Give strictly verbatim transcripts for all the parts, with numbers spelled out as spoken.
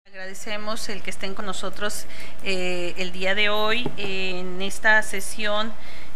Agradecemos el que estén con nosotros eh, el día de hoy en esta sesión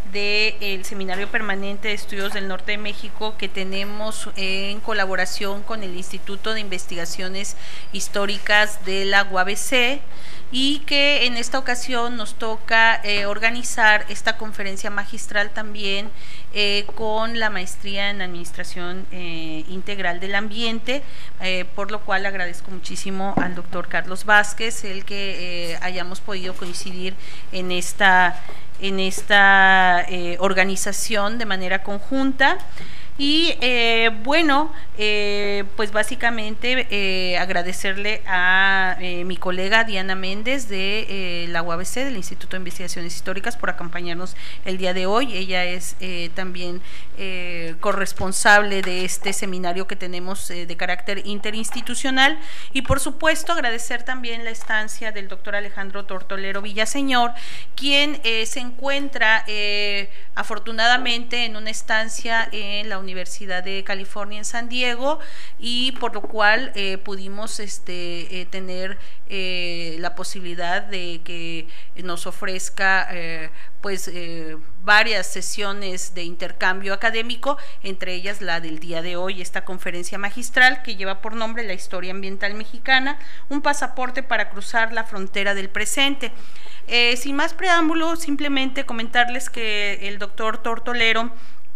del Seminario Permanente de Estudios del Norte de México que tenemos en colaboración con el Instituto de Investigaciones Históricas de la U A B C y que en esta ocasión nos toca eh, organizar esta conferencia magistral también eh, con la maestría en Administración eh, Integral del Ambiente, eh, por lo cual agradezco muchísimo al doctor Carlos Vázquez el que eh, hayamos podido coincidir en esta, en esta eh, organización de manera conjunta. Y eh, bueno, eh, pues básicamente eh, agradecerle a eh, mi colega Diana Méndez de eh, la U A B C, del Instituto de Investigaciones Históricas, por acompañarnos el día de hoy. Ella es eh, también eh, corresponsable de este seminario que tenemos eh, de carácter interinstitucional. Y por supuesto agradecer también la estancia del doctor Alejandro Tortolero Villaseñor, quien eh, se encuentra eh, afortunadamente en una estancia en la Universidad de California en San Diego, y por lo cual eh, pudimos este, eh, tener eh, la posibilidad de que nos ofrezca eh, pues eh, varias sesiones de intercambio académico, entre ellas la del día de hoy, esta conferencia magistral que lleva por nombre La Historia Ambiental Mexicana, un pasaporte para cruzar la frontera del presente. Eh, sin más preámbulo, simplemente comentarles que el doctor Tortolero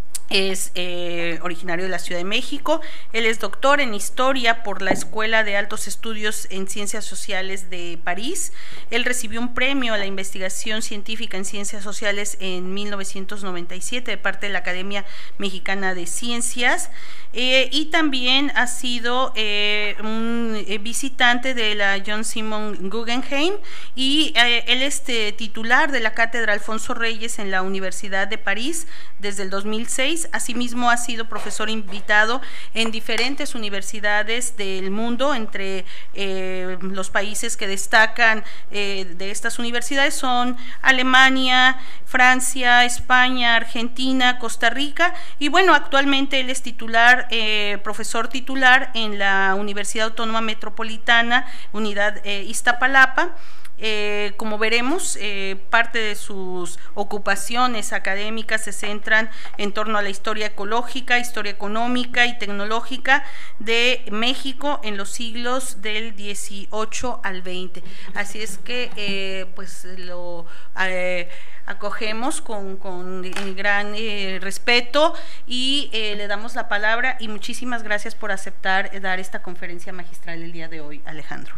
es eh, originario de la Ciudad de México. Él es doctor en Historia por la Escuela de Altos Estudios en Ciencias Sociales de París. Él recibió un premio a la investigación científica en Ciencias Sociales en mil novecientos noventa y siete de parte de la Academia Mexicana de Ciencias, eh, y también ha sido eh, un eh, visitante de la John Simon Guggenheim, y eh, él es eh, titular de la Cátedra Alfonso Reyes en la Universidad de París desde el dos mil seis. Asimismo, ha sido profesor invitado en diferentes universidades del mundo. Entre eh, los países que destacan eh, de estas universidades son Alemania, Francia, España, Argentina, Costa Rica, y bueno, actualmente él es titular, eh, profesor titular en la Universidad Autónoma Metropolitana, Unidad eh, Iztapalapa. Eh, como veremos, eh, parte de sus ocupaciones académicas se centran en torno a la historia ecológica, historia económica y tecnológica de México en los siglos del dieciocho al veinte. Así es que eh, pues lo eh, acogemos con, con gran eh, respeto y eh, le damos la palabra, y muchísimas gracias por aceptar eh, dar esta conferencia magistral el día de hoy, Alejandro.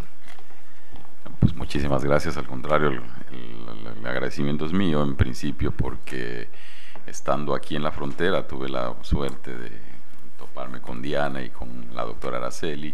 Pues muchísimas gracias, al contrario, el, el, el agradecimiento es mío en principio, porque estando aquí en la frontera tuve la suerte de toparme con Diana y con la doctora Araceli,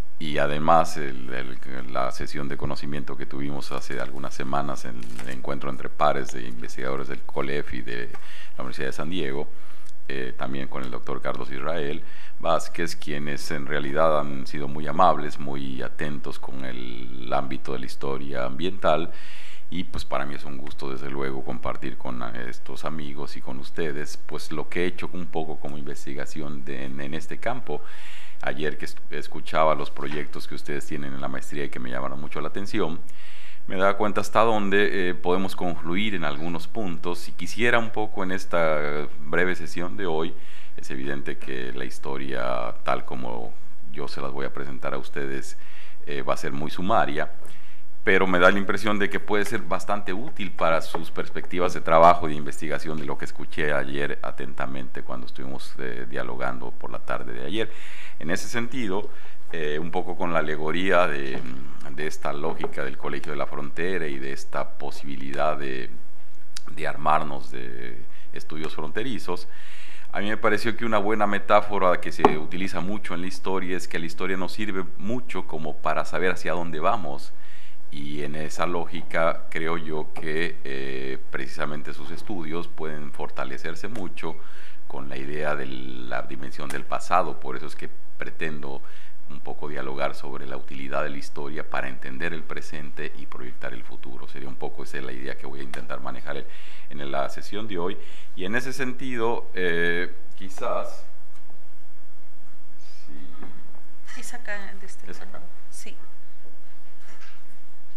y además el, el, la sesión de conocimiento que tuvimos hace algunas semanas en el encuentro entre pares de investigadores del COLEF y de la Universidad de San Diego, eh, también con el doctor Carlos Israel Vázquez, quienes en realidad han sido muy amables, muy atentos con el ámbito de la historia ambiental, y pues para mí es un gusto desde luego compartir con estos amigos y con ustedes pues lo que he hecho un poco como investigación de, en, en este campo. Ayer que escuchaba los proyectos que ustedes tienen en la maestría y que me llamaron mucho la atención, me daba cuenta hasta dónde eh, podemos confluir en algunos puntos, y quisiera un poco en esta breve sesión de hoy. Es evidente que la historia, tal como yo se las voy a presentar a ustedes, eh, va a ser muy sumaria, pero me da la impresión de que puede ser bastante útil para sus perspectivas de trabajo y de investigación, de lo que escuché ayer atentamente cuando estuvimos eh, dialogando por la tarde de ayer. En ese sentido, eh, un poco con la alegoría de, de esta lógica del Colegio de la Frontera y de esta posibilidad de, de armarnos de estudios fronterizos, a mí me pareció que una buena metáfora que se utiliza mucho en la historia es que la historia nos sirve mucho como para saber hacia dónde vamos, y en esa lógica creo yo que eh, precisamente sus estudios pueden fortalecerse mucho con la idea de la dimensión del pasado. Por eso es que pretendo un poco dialogar sobre la utilidad de la historia para entender el presente y proyectar el futuro. Sería un poco esa es la idea que voy a intentar manejar en la sesión de hoy, y en ese sentido eh, quizás sí. Es acá de este ¿Es acá? Sí.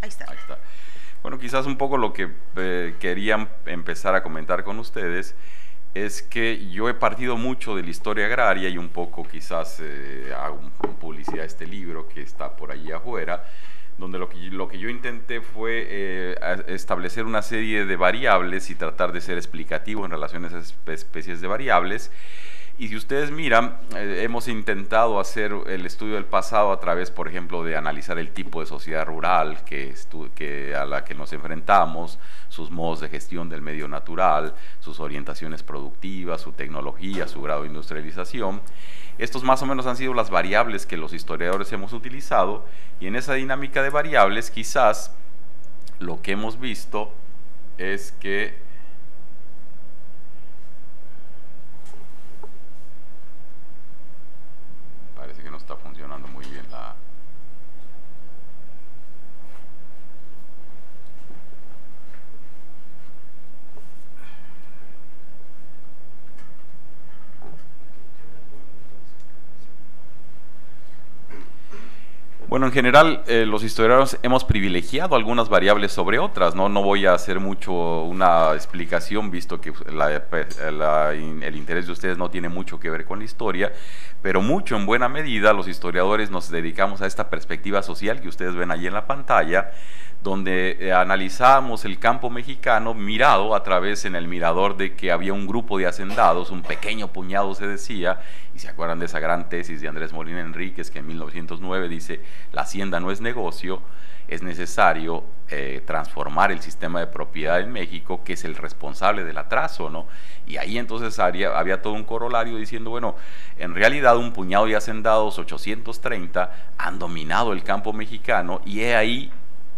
Ahí está. Ahí está. Bueno, quizás un poco lo que eh, quería empezar a comentar con ustedes es que yo he partido mucho de la historia agraria y un poco quizás eh, hago publicidad a este libro que está por allí afuera, donde lo que, lo que yo intenté fue eh, establecer una serie de variables y tratar de ser explicativo en relación a esas especies de variables. Y si ustedes miran, eh, hemos intentado hacer el estudio del pasado a través, por ejemplo, de analizar el tipo de sociedad rural que, que a la que nos enfrentamos, sus modos de gestión del medio natural, sus orientaciones productivas, su tecnología, su grado de industrialización. Estos más o menos han sido las variables que los historiadores hemos utilizado, y en esa dinámica de variables quizás lo que hemos visto es que parece que no está funcionando muy bien la... Bueno, en general, eh, los historiadores hemos privilegiado algunas variables sobre otras, ¿no? No voy a hacer mucho una explicación, visto que la, la, el interés de ustedes no tiene mucho que ver con la historia, pero mucho, en buena medida, los historiadores nos dedicamos a esta perspectiva social que ustedes ven allí en la pantalla, donde eh, analizamos el campo mexicano mirado a través en el mirador de que había un grupo de hacendados, un pequeño puñado se decía, y se acuerdan de esa gran tesis de Andrés Molina Enríquez que en mil novecientos nueve dice: la hacienda no es negocio, es necesario eh, transformar el sistema de propiedad en México, que es el responsable del atraso, ¿no? Y ahí entonces había, había todo un corolario diciendo, bueno, en realidad un puñado de hacendados, ochocientos treinta, han dominado el campo mexicano, y he ahí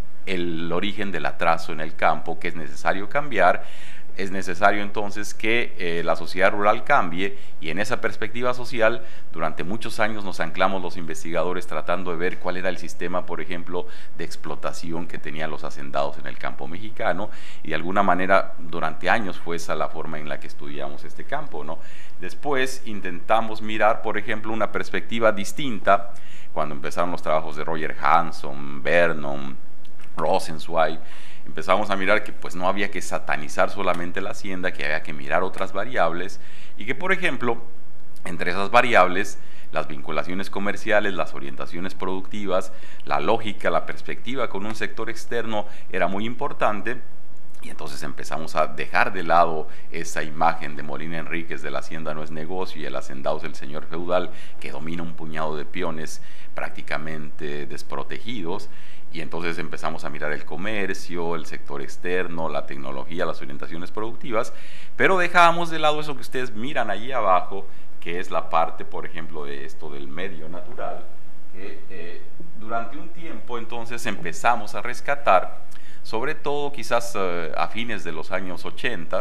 el origen del atraso en el campo, que es necesario cambiar. Es necesario entonces que eh, la sociedad rural cambie, y en esa perspectiva social durante muchos años nos anclamos los investigadores tratando de ver cuál era el sistema, por ejemplo, de explotación que tenían los hacendados en el campo mexicano, y de alguna manera durante años fue esa la forma en la que estudiamos este campo, ¿no? Después intentamos mirar, por ejemplo, una perspectiva distinta cuando empezaron los trabajos de Roger Hanson, Vernon, Rosenzweig. Empezamos a mirar que pues no había que satanizar solamente la hacienda, que había que mirar otras variables, y que, por ejemplo, entre esas variables, las vinculaciones comerciales, las orientaciones productivas, la lógica, la perspectiva con un sector externo era muy importante. Y entonces empezamos a dejar de lado esa imagen de Molina Enríquez de la hacienda no es negocio y el hacendado es el señor feudal que domina un puñado de peones prácticamente desprotegidos. Y entonces empezamos a mirar el comercio, el sector externo, la tecnología, las orientaciones productivas, pero dejábamos de lado eso que ustedes miran ahí abajo, que es la parte, por ejemplo, de esto del medio natural, que eh, durante un tiempo entonces empezamos a rescatar, sobre todo quizás eh, a fines de los años ochenta,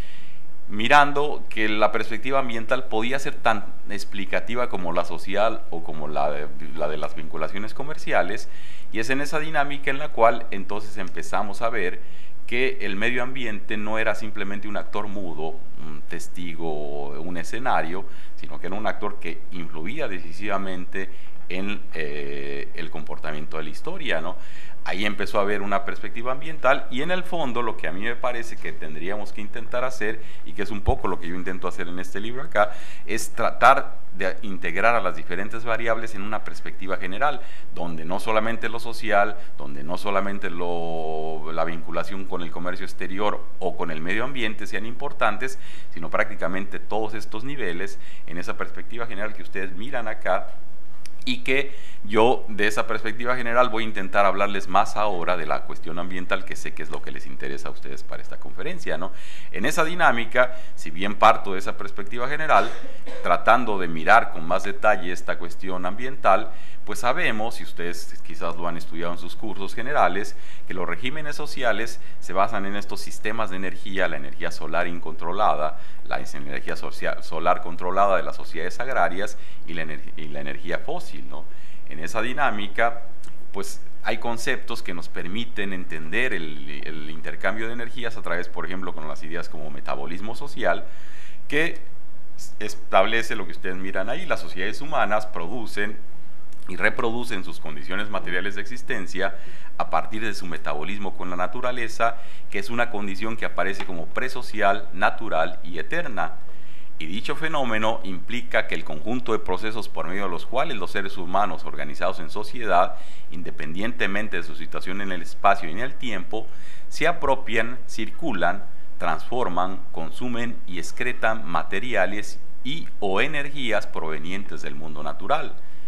mirando que la perspectiva ambiental podía ser tan explicativa como la social o como la de, la de las vinculaciones comerciales, y es en esa dinámica en la cual entonces empezamos a ver que el medio ambiente no era simplemente un actor mudo, un testigo, un escenario, sino que era un actor que influía decisivamente en eh, el comportamiento de la historia, ¿no? Ahí empezó a haber una perspectiva ambiental, y en el fondo lo que a mí me parece que tendríamos que intentar hacer, y que es un poco lo que yo intento hacer en este libro acá, es tratar de integrar a las diferentes variables en una perspectiva general, donde no solamente lo social, donde no solamente lo, la vinculación con el comercio exterior o con el medio ambiente sean importantes, sino prácticamente todos estos niveles en esa perspectiva general que ustedes miran acá, y que yo de esa perspectiva general voy a intentar hablarles más ahora de la cuestión ambiental, que sé que es lo que les interesa a ustedes para esta conferencia, ¿no? En esa dinámica, si bien parto de esa perspectiva general, tratando de mirar con más detalle esta cuestión ambiental, pues sabemos, y ustedes quizás lo han estudiado en sus cursos generales, que los regímenes sociales se basan en estos sistemas de energía, la energía solar incontrolada, la energía social, solar controlada de las sociedades agrarias y la, y la energía fósil, ¿no? En esa dinámica, pues hay conceptos que nos permiten entender el, el intercambio de energías a través, por ejemplo, con las ideas como metabolismo social, que establece lo que ustedes miran ahí: las sociedades humanas producen y reproducen sus condiciones materiales de existencia a partir de su metabolismo con la naturaleza, que es una condición que aparece como presocial, natural y eterna. Y dicho fenómeno implica que el conjunto de procesos por medio de los cuales los seres humanos organizados en sociedad, independientemente de su situación en el espacio y en el tiempo, se apropian, circulan, transforman, consumen y excretan materiales y o energías provenientes del mundo natural.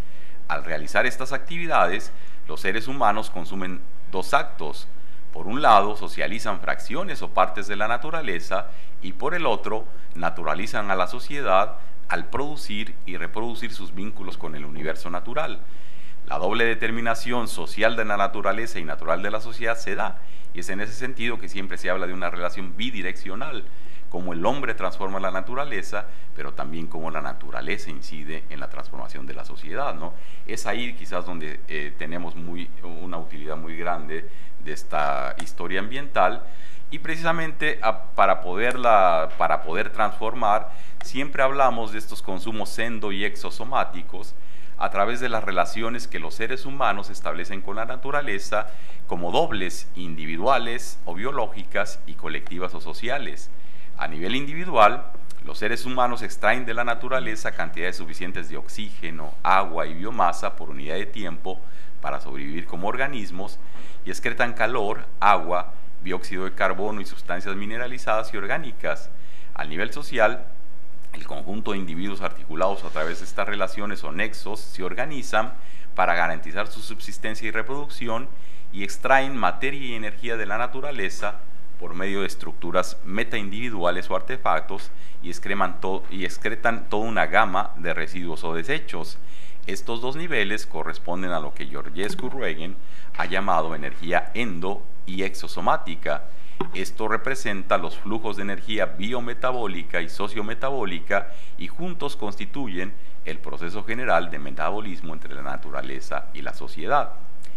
Al realizar estas actividades, los seres humanos consumen dos actos. Por un lado, socializan fracciones o partes de la naturaleza y por el otro, naturalizan a la sociedad al producir y reproducir sus vínculos con el universo natural. La doble determinación social de la naturaleza y natural de la sociedad se da, y es en ese sentido que siempre se habla de una relación bidireccional, como el hombre transforma la naturaleza, pero también como la naturaleza incide en la transformación de la sociedad, ¿no? Es ahí quizás donde eh, tenemos muy, una utilidad muy grande de esta historia ambiental, y precisamente a, para, poderla, para poder transformar, siempre hablamos de estos consumos endo y exosomáticos a través de las relaciones que los seres humanos establecen con la naturaleza como dobles, individuales o biológicas y colectivas o sociales. A nivel individual, los seres humanos extraen de la naturaleza cantidades suficientes de oxígeno, agua y biomasa por unidad de tiempo para sobrevivir como organismos y excretan calor, agua, dióxido de carbono y sustancias mineralizadas y orgánicas. A nivel social, el conjunto de individuos articulados a través de estas relaciones o nexos se organizan para garantizar su subsistencia y reproducción y extraen materia y energía de la naturaleza por medio de estructuras metaindividuales o artefactos y, to y excretan toda una gama de residuos o desechos. Estos dos niveles corresponden a lo que Georgescu Ruegen ha llamado energía endo y exosomática. Esto representa los flujos de energía biometabólica y sociometabólica y juntos constituyen el proceso general de metabolismo entre la naturaleza y la sociedad.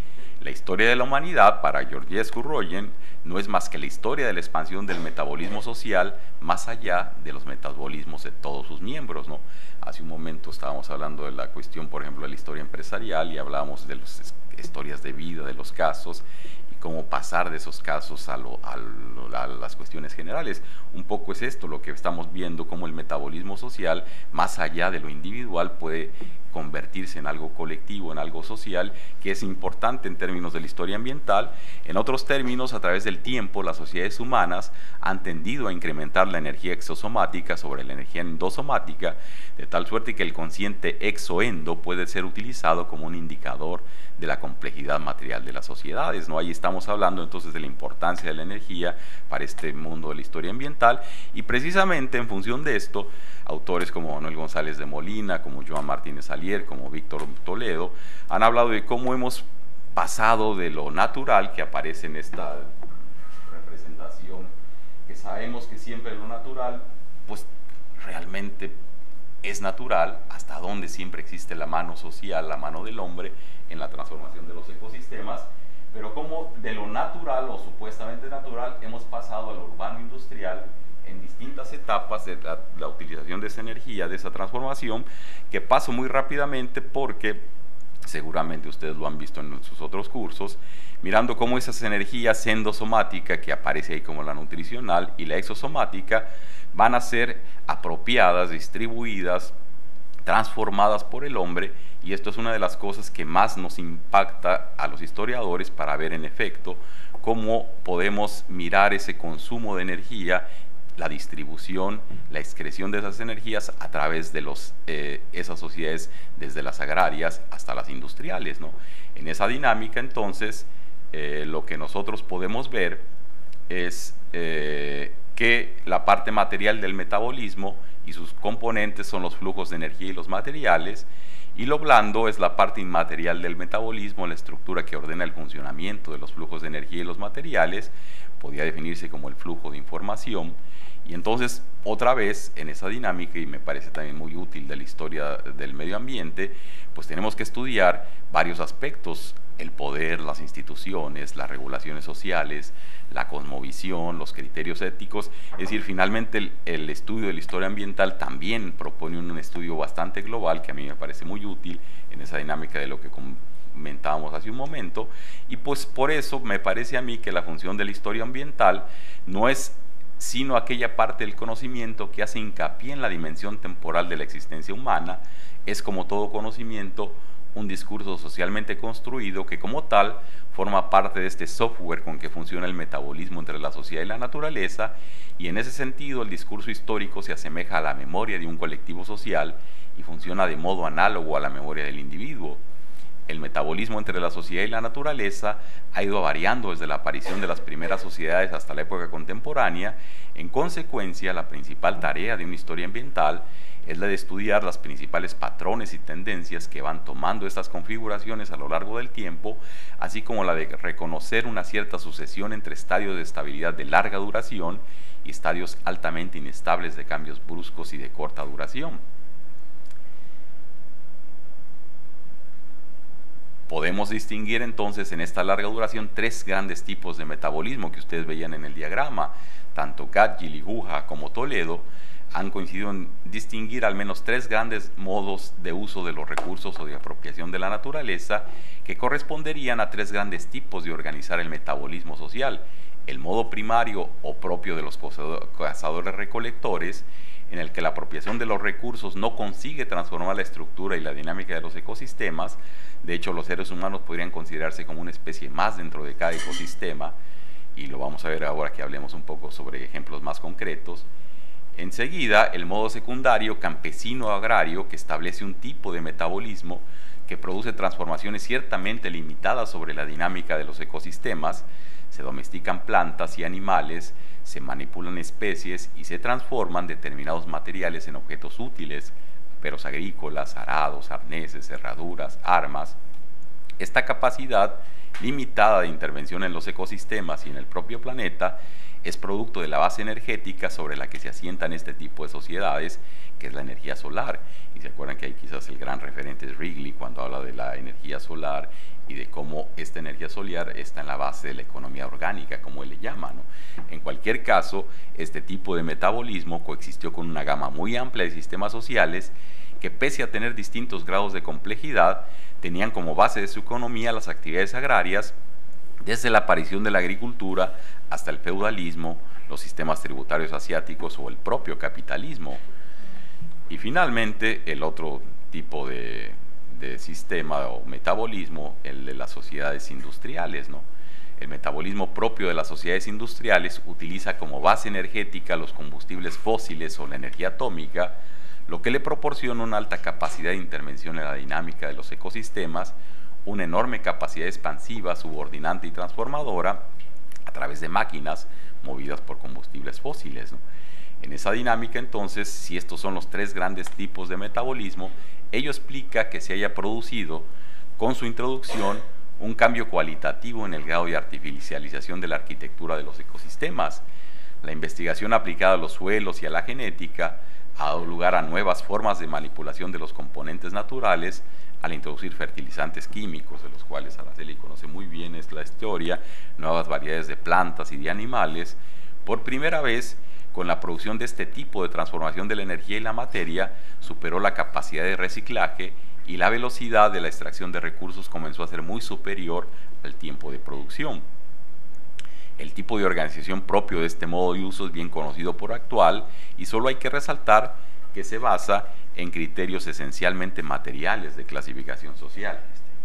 La historia de la humanidad, para Georgescu Ruegen, no es más que la historia de la expansión del metabolismo social más allá de los metabolismos de todos sus miembros, ¿no? Hace un momento estábamos hablando de la cuestión, por ejemplo, de la historia empresarial y hablábamos de las historias de vida, de los casos, y cómo pasar de esos casos a, lo, a, lo, a las cuestiones generales. Un poco es esto lo que estamos viendo, cómo el metabolismo social, más allá de lo individual, puede convertirse en algo colectivo, en algo social, que es importante en términos de la historia ambiental. En otros términos, a través del tiempo, las sociedades humanas han tendido a incrementar la energía exosomática sobre la energía endosomática, de tal suerte que el consciente exoendo puede ser utilizado como un indicador de la complejidad material de las sociedades, ¿no? Ahí estamos hablando entonces de la importancia de la energía para este mundo de la historia ambiental, y precisamente en función de esto, autores como Manuel González de Molina, como Joan Martínez Alier, como Víctor Toledo, han hablado de cómo hemos pasado de lo natural que aparece en esta representación, que sabemos que siempre lo natural, pues realmente es natural, hasta donde siempre existe la mano social, la mano del hombre en la transformación de los ecosistemas, pero como de lo natural o supuestamente natural hemos pasado a lo urbano industrial en distintas etapas de la, la utilización de esa energía, de esa transformación, que paso muy rápidamente porque seguramente ustedes lo han visto en sus otros cursos, mirando cómo esas energías endosomática, que aparece ahí como la nutricional, y la exosomática, van a ser apropiadas, distribuidas, transformadas por el hombre, y esto es una de las cosas que más nos impacta a los historiadores para ver en efecto cómo podemos mirar ese consumo de energía, la distribución, la excreción de esas energías a través de los, eh, esas sociedades, desde las agrarias hasta las industriales, ¿no? En esa dinámica, entonces, eh, lo que nosotros podemos ver es eh, que la parte material del metabolismo y sus componentes son los flujos de energía y los materiales, y lo blando es la parte inmaterial del metabolismo, la estructura que ordena el funcionamiento de los flujos de energía y los materiales, podría definirse como el flujo de información, Y entonces, otra vez, en esa dinámica, y me parece también muy útil de la historia del medio ambiente, pues tenemos que estudiar varios aspectos: el poder, las instituciones, las regulaciones sociales, la cosmovisión, los criterios éticos. Es decir, finalmente el, el estudio de la historia ambiental también propone un, un estudio bastante global, que a mí me parece muy útil en esa dinámica de lo que comentábamos hace un momento. Y pues por eso me parece a mí que la función de la historia ambiental no es sino aquella parte del conocimiento que hace hincapié en la dimensión temporal de la existencia humana. Es, como todo conocimiento, un discurso socialmente construido que, como tal, forma parte de este software con que funciona el metabolismo entre la sociedad y la naturaleza, y en ese sentido el discurso histórico se asemeja a la memoria de un colectivo social y funciona de modo análogo a la memoria del individuo. El metabolismo entre la sociedad y la naturaleza ha ido variando desde la aparición de las primeras sociedades hasta la época contemporánea. En consecuencia, la principal tarea de una historia ambiental es la de estudiar los principales patrones y tendencias que van tomando estas configuraciones a lo largo del tiempo, así como la de reconocer una cierta sucesión entre estadios de estabilidad de larga duración y estadios altamente inestables de cambios bruscos y de corta duración. Podemos distinguir entonces en esta larga duración tres grandes tipos de metabolismo que ustedes veían en el diagrama. Tanto Gatgill y Guha como Toledo han coincidido en distinguir al menos tres grandes modos de uso de los recursos o de apropiación de la naturaleza, que corresponderían a tres grandes tipos de organizar el metabolismo social: el modo primario o propio de los cazadores-recolectores, en el que la apropiación de los recursos no consigue transformar la estructura y la dinámica de los ecosistemas. De hecho, los seres humanos podrían considerarse como una especie más dentro de cada ecosistema, y lo vamos a ver ahora que hablemos un poco sobre ejemplos más concretos. Enseguida, el modo secundario campesino-agrario, que establece un tipo de metabolismo que produce transformaciones ciertamente limitadas sobre la dinámica de los ecosistemas. Se domestican plantas y animales, se manipulan especies y se transforman determinados materiales en objetos útiles: peros agrícolas, arados, arneses, herraduras, armas. Esta capacidad limitada de intervención en los ecosistemas y en el propio planeta es producto de la base energética sobre la que se asientan este tipo de sociedades, que es la energía solar. Y se acuerdan que ahí quizás el gran referente es Wrigley, cuando habla de la energía solar y de cómo esta energía solar está en la base de la economía orgánica, como él le llama, ¿no? En cualquier caso, este tipo de metabolismo coexistió con una gama muy amplia de sistemas sociales que, pese a tener distintos grados de complejidad, tenían como base de su economía las actividades agrarias, desde la aparición de la agricultura hasta el feudalismo, los sistemas tributarios asiáticos o el propio capitalismo. Y finalmente, el otro tipo de, de sistema o metabolismo, el de las sociedades industriales, ¿no? El metabolismo propio de las sociedades industriales utiliza como base energética los combustibles fósiles o la energía atómica, lo que le proporciona una alta capacidad de intervención en la dinámica de los ecosistemas, una enorme capacidad expansiva, subordinante y transformadora a través de máquinas movidas por combustibles fósiles, ¿no? En esa dinámica, entonces, si estos son los tres grandes tipos de metabolismo, ello explica que se haya producido con su introducción un cambio cualitativo en el grado de artificialización de la arquitectura de los ecosistemas. La investigación aplicada a los suelos y a la genética ha dado lugar a nuevas formas de manipulación de los componentes naturales al introducir fertilizantes químicos, de los cuales Araceli conoce muy bien es la historia, nuevas variedades de plantas y de animales. Por primera vez, con la producción de este tipo de transformación de la energía y la materia, superó la capacidad de reciclaje y la velocidad de la extracción de recursos comenzó a ser muy superior al tiempo de producción. El tipo de organización propio de este modo de uso es bien conocido por actual, y solo hay que resaltar que se basa en criterios esencialmente materiales de clasificación social,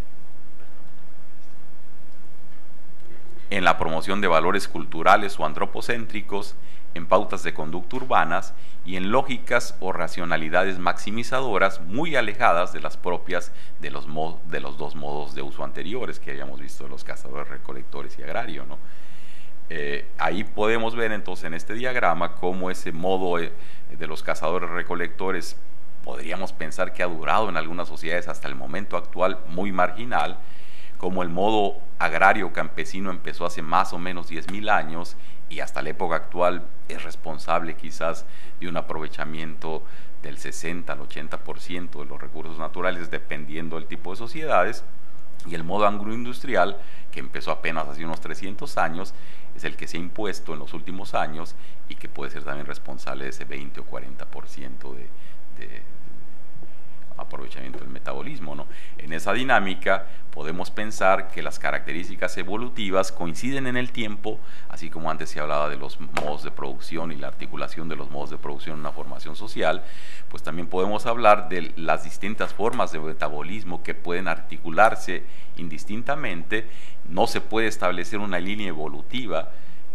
en la promoción de valores culturales o antropocéntricos, en pautas de conducta urbanas y en lógicas o racionalidades maximizadoras muy alejadas de las propias de los, de los dos modos de uso anteriores que habíamos visto, de los cazadores, recolectores y agrario, ¿no? Eh, ahí podemos ver entonces en este diagrama cómo ese modo eh, de los cazadores recolectores podríamos pensar que ha durado en algunas sociedades hasta el momento actual muy marginal, como el modo agrario campesino empezó hace más o menos diez mil años y hasta la época actual es responsable quizás de un aprovechamiento del sesenta al ochenta por ciento de los recursos naturales, dependiendo del tipo de sociedades, y el modo agroindustrial, que empezó apenas hace unos trescientos años, es el que se ha impuesto en los últimos años y que puede ser también responsable de ese veinte o cuarenta por ciento de, de aprovechamiento del metabolismo, ¿no? En esa dinámica podemos pensar que las características evolutivas coinciden en el tiempo, así como antes se hablaba de los modos de producción y la articulación de los modos de producción en una formación social, pues también podemos hablar de las distintas formas de metabolismo que pueden articularse indistintamente. No se puede establecer una línea evolutiva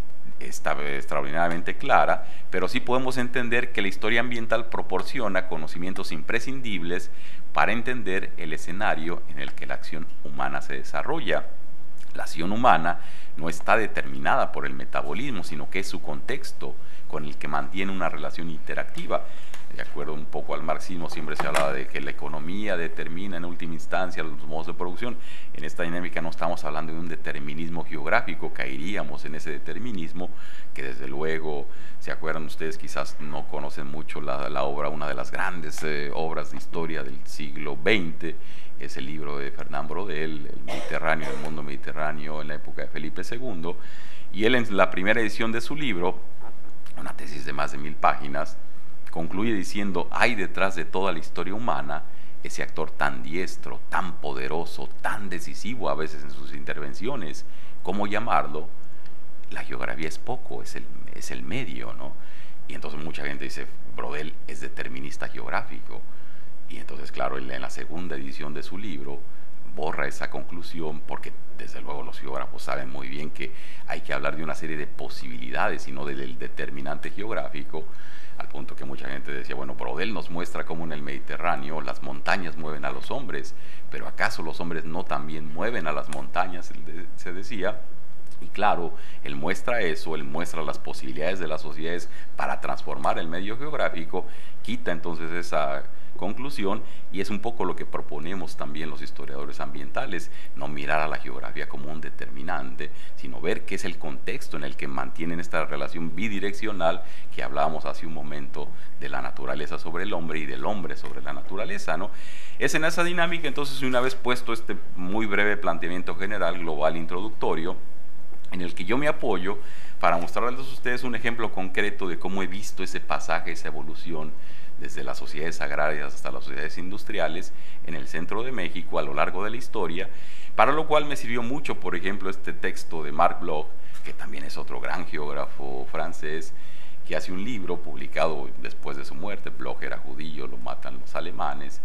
extraordinariamente clara, pero sí podemos entender que la historia ambiental proporciona conocimientos imprescindibles para entender el escenario en el que la acción humana se desarrolla. La acción humana no está determinada por el metabolismo, sino que es su contexto con el que mantiene una relación interactiva. De acuerdo un poco al marxismo, siempre se hablaba de que la economía determina en última instancia los modos de producción. En esta dinámica no estamos hablando de un determinismo geográfico, caeríamos en ese determinismo, que desde luego, se acuerdan ustedes, quizás no conocen mucho la, la obra, una de las grandes eh, obras de historia del siglo veinte, es el libro de Fernand Braudel, El Mediterráneo, el mundo mediterráneo en la época de Felipe segundo, y él en la primera edición de su libro, una tesis de más de mil páginas, concluye diciendo: hay detrás de toda la historia humana ese actor tan diestro, tan poderoso, tan decisivo a veces en sus intervenciones. ¿Cómo llamarlo? La geografía es poco, es el, es el medio, ¿no? Y entonces mucha gente dice, Braudel es determinista geográfico. Y entonces, claro, él en la segunda edición de su libro borra esa conclusión, porque desde luego los geógrafos saben muy bien que hay que hablar de una serie de posibilidades y no del determinante geográfico, al punto que mucha gente decía, bueno, Braudel nos muestra cómo en el Mediterráneo las montañas mueven a los hombres, pero ¿acaso los hombres no también mueven a las montañas?, se decía. Y claro, él muestra eso, él muestra las posibilidades de las sociedades para transformar el medio geográfico, quita entonces esa conclusión, y es un poco lo que proponemos también los historiadores ambientales, no mirar a la geografía como un determinante, sino ver qué es el contexto en el que mantienen esta relación bidireccional que hablábamos hace un momento de la naturaleza sobre el hombre y del hombre sobre la naturaleza, ¿no? Es en esa dinámica, entonces, una vez puesto este muy breve planteamiento general, global, introductorio, en el que yo me apoyo para mostrarles a ustedes un ejemplo concreto de cómo he visto ese pasaje, esa evolución desde las sociedades agrarias hasta las sociedades industriales en el centro de México a lo largo de la historia, para lo cual me sirvió mucho, por ejemplo, este texto de Marc Bloch, que también es otro gran geógrafo francés, que hace un libro publicado después de su muerte. Bloch era judío, lo matan los alemanes,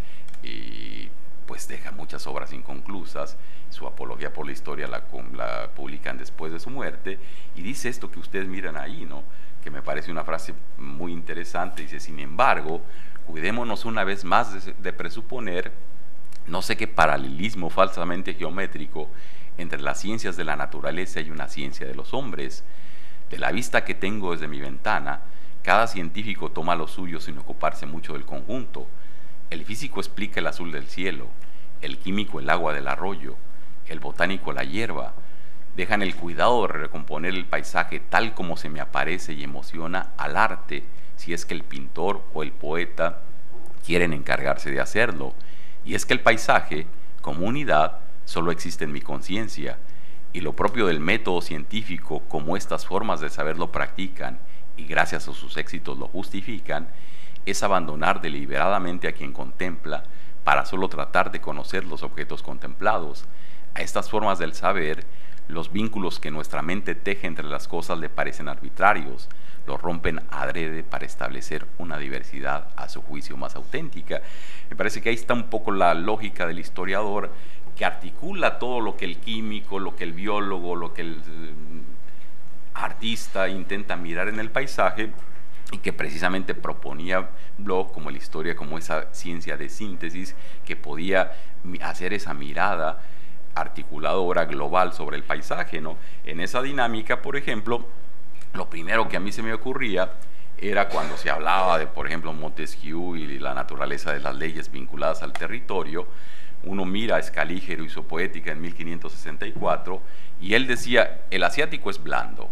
y pues deja muchas obras inconclusas. Su apología por la historia la, la publican después de su muerte, y dice esto que ustedes miran ahí, ¿no?, que me parece una frase muy interesante. Dice: sin embargo, cuidémonos una vez más de, de presuponer no sé qué paralelismo falsamente geométrico entre las ciencias de la naturaleza y una ciencia de los hombres. De la vista que tengo desde mi ventana, cada científico toma lo suyo sin ocuparse mucho del conjunto. El físico explica el azul del cielo, el químico el agua del arroyo, el botánico la hierba. Dejan el cuidado de recomponer el paisaje tal como se me aparece y emociona al arte, si es que el pintor o el poeta quieren encargarse de hacerlo. Y es que el paisaje, como unidad, solo existe en mi conciencia, y lo propio del método científico, como estas formas de saber lo practican y gracias a sus éxitos lo justifican, es abandonar deliberadamente a quien contempla para solo tratar de conocer los objetos contemplados. A estas formas del saber, los vínculos que nuestra mente teje entre las cosas le parecen arbitrarios, los rompen adrede para establecer una diversidad a su juicio más auténtica. Me parece que ahí está un poco la lógica del historiador, que articula todo lo que el químico, lo que el biólogo, lo que el artista intenta mirar en el paisaje, y que precisamente proponía Bloch como la historia, como esa ciencia de síntesis que podía hacer esa mirada articuladora global sobre el paisaje, ¿no? En esa dinámica, por ejemplo, lo primero que a mí se me ocurría era cuando se hablaba de, por ejemplo, Montesquieu y la naturaleza de las leyes vinculadas al territorio. Uno mira a Escalígero y su Poética en mil quinientos sesenta y cuatro, y él decía: el asiático es blando,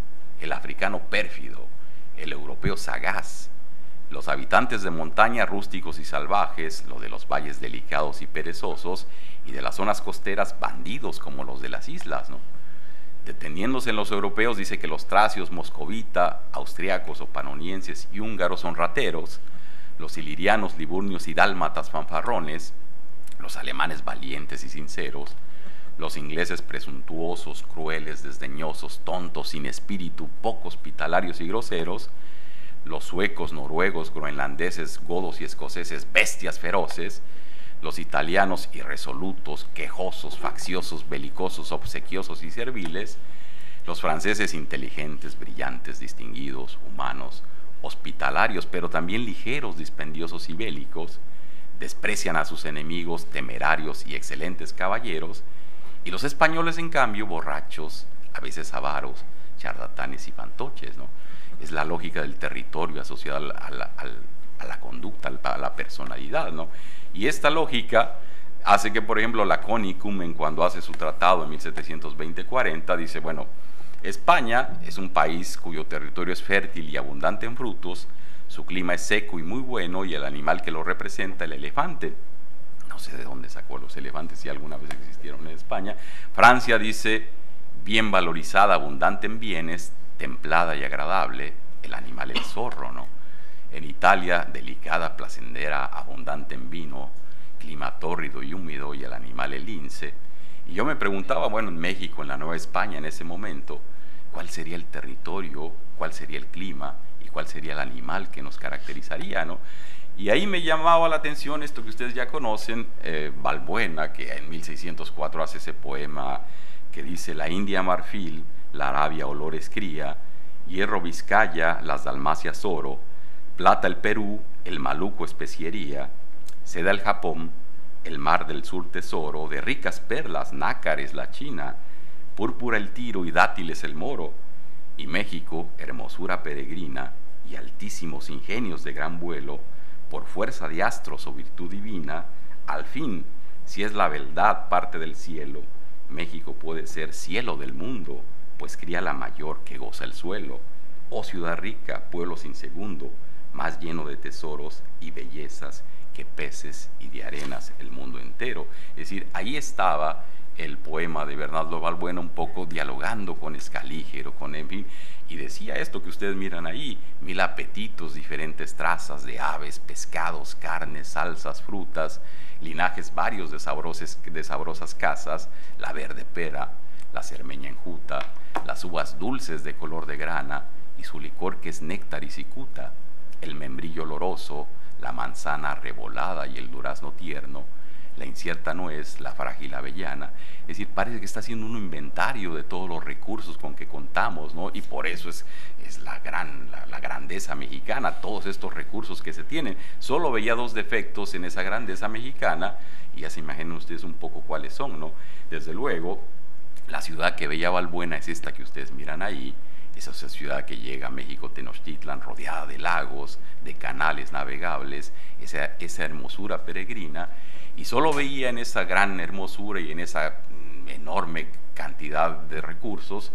el africano pérfido, el europeo sagaz, los habitantes de montaña rústicos y salvajes, los de los valles delicados y perezosos, y de las zonas costeras bandidos como los de las islas, ¿no? Deteniéndose en los europeos, dice que los tracios, moscovita, austriacos o panonienses y húngaros son rateros, los ilirianos, liburnios y dálmatas fanfarrones, los alemanes valientes y sinceros, los ingleses presuntuosos, crueles, desdeñosos, tontos, sin espíritu, poco hospitalarios y groseros, los suecos, noruegos, groenlandeses, godos y escoceses, bestias feroces, los italianos irresolutos, quejosos, facciosos, belicosos, obsequiosos y serviles, los franceses inteligentes, brillantes, distinguidos, humanos, hospitalarios, pero también ligeros, dispendiosos y bélicos, desprecian a sus enemigos, temerarios y excelentes caballeros, y los españoles, en cambio, borrachos, a veces avaros, charlatanes y fantoches, ¿no? Es la lógica del territorio asociada a la, a la, a la conducta, a la personalidad, ¿no? Y esta lógica hace que, por ejemplo, la Laconicumen, cuando hace su tratado en mil setecientos veinte cuarenta, dice, bueno, España es un país cuyo territorio es fértil y abundante en frutos, su clima es seco y muy bueno, y el animal que lo representa, el elefante, no sé de dónde sacó los elefantes, si alguna vez existieron en España. Francia dice, bien valorizada, abundante en bienes, templada y agradable, el animal el zorro, ¿no? En Italia, delicada, placentera, abundante en vino, clima tórrido y húmedo, y el animal el lince. Y yo me preguntaba, bueno, en México, en la Nueva España, en ese momento, ¿cuál sería el territorio, cuál sería el clima y cuál sería el animal que nos caracterizaría, ¿no? Y ahí me llamaba la atención esto que ustedes ya conocen, eh, Balbuena, que en mil seiscientos cuatro hace ese poema que dice: la India marfil, la Arabia olores cría, hierro Vizcaya, las Dalmacias oro, plata el Perú, el Maluco especiería, seda el Japón, el mar del sur tesoro, de ricas perlas, nácares la China, púrpura el Tiro y dátiles el Moro, y México, hermosura peregrina y altísimos ingenios de gran vuelo, por fuerza de astros o virtud divina, al fin, si es la verdad parte del cielo, México puede ser cielo del mundo, pues cría la mayor que goza el suelo. Oh ciudad rica, pueblo sin segundo, más lleno de tesoros y bellezas que peces y de arenas el mundo entero. Es decir, ahí estaba el poema de Bernardo Balbuena un poco dialogando con Escalígero, con en fin, y decía esto que ustedes miran ahí: mil apetitos, diferentes trazas de aves, pescados, carnes, salsas, frutas, linajes varios de, sabroses, de sabrosas casas, la verde pera, la cermeña enjuta, las uvas dulces de color de grana, y su licor que es néctar y cicuta, el membrillo oloroso, la manzana revolada y el durazno tierno, la incierta nuez, la frágil avellana. Es decir, parece que está haciendo un inventario de todos los recursos con que contamos, ¿no? Y por eso es, es la, gran, la, la grandeza mexicana, todos estos recursos que se tienen. Solo veía dos defectos en esa grandeza mexicana, y ya se imaginan ustedes un poco cuáles son, ¿no? Desde luego, la ciudad que veía Balbuena es esta que ustedes miran ahí. Es esa ciudad que llega a México, Tenochtitlan, rodeada de lagos, de canales navegables, esa, esa hermosura peregrina, y solo veía en esa gran hermosura y en esa enorme cantidad de recursos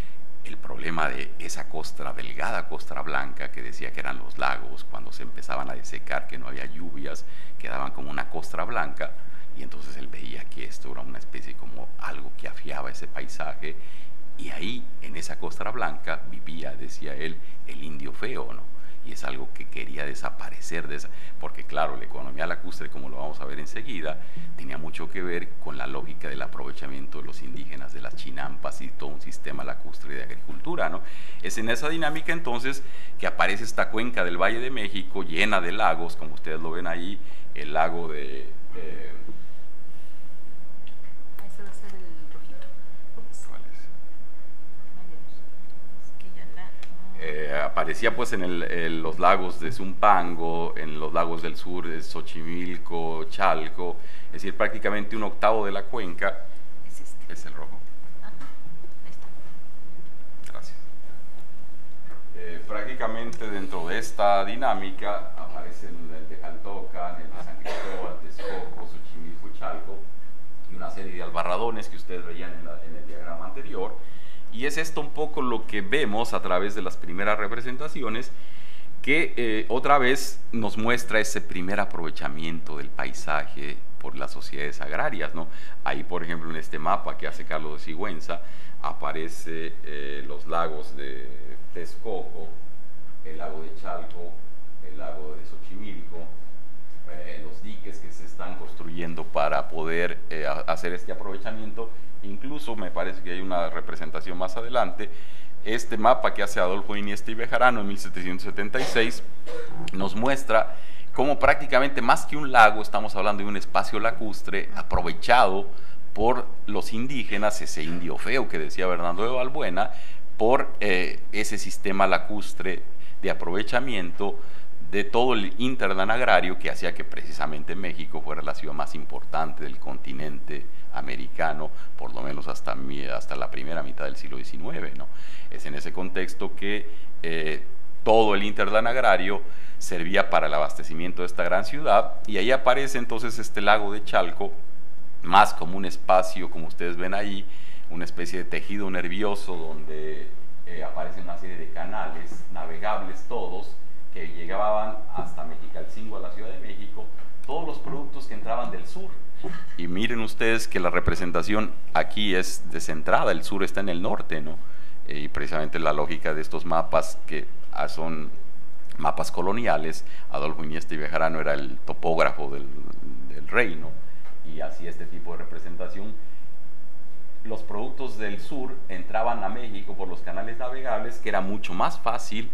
el problema de esa costra, delgada costra blanca, que decía que eran los lagos. Cuando se empezaban a desecar, que no había lluvias, quedaban como una costra blanca, y entonces él veía que esto era una especie como algo que afiaba ese paisaje. Y ahí, en esa costra blanca, vivía, decía él, el indio feo, ¿no? Y es algo que quería desaparecer, de esa, porque claro, la economía lacustre, como lo vamos a ver enseguida, tenía mucho que ver con la lógica del aprovechamiento de los indígenas, de las chinampas y todo un sistema lacustre de agricultura, ¿no? Es en esa dinámica entonces que aparece esta cuenca del Valle de México llena de lagos, como ustedes lo ven ahí, el lago de... Eh, Eh, aparecía pues en el, el, los lagos de Zumpango, en los lagos del sur de Xochimilco, Chalco, es decir, prácticamente un octavo de la cuenca. Es, este. ¿Es el rojo? Ajá. Ahí está. Gracias. Eh, prácticamente dentro de esta dinámica aparecen el de Jaltocan, el de San Cristóbal, Texcoco, Xochimilco, Chalco, y una serie de albarradones que ustedes veían en, la, en el diagrama anterior. Y es esto un poco lo que vemos a través de las primeras representaciones, que eh, otra vez nos muestra ese primer aprovechamiento del paisaje por las sociedades agrarias, ¿no? Ahí, por ejemplo, en este mapa que hace Carlos de Sigüenza, aparece eh, los lagos de Texcoco, el lago de Chalco, el lago de Xochimilco, eh, los diques que se están construyendo para poder eh, hacer este aprovechamiento. Incluso me parece que hay una representación más adelante. Este mapa que hace Adolfo Iniesta y Bejarano en mil setecientos setenta y seis nos muestra cómo prácticamente más que un lago estamos hablando de un espacio lacustre aprovechado por los indígenas, ese indio feo que decía Bernardo de Balbuena, por eh, ese sistema lacustre de aprovechamiento de todo el hinterland agrario que hacía que precisamente México fuera la ciudad más importante del continente americano, por lo menos hasta, hasta la primera mitad del siglo diecinueve, ¿no? Es en ese contexto que eh, todo el hinterland agrario servía para el abastecimiento de esta gran ciudad, y ahí aparece entonces este lago de Chalco, más como un espacio, como ustedes ven ahí, una especie de tejido nervioso donde eh, aparecen una serie de canales navegables todos, que llegaban hasta Mexicalcingo, a la Ciudad de México, todos los productos que entraban del sur. Y miren ustedes que la representación aquí es descentrada, el sur está en el norte, ¿no? Eh, y precisamente la lógica de estos mapas, que ah, son mapas coloniales, Adolfo Iniesta y Bejarano era el topógrafo del, del reino, y hacía este tipo de representación. Los productos del sur entraban a México por los canales navegables, que era mucho más fácil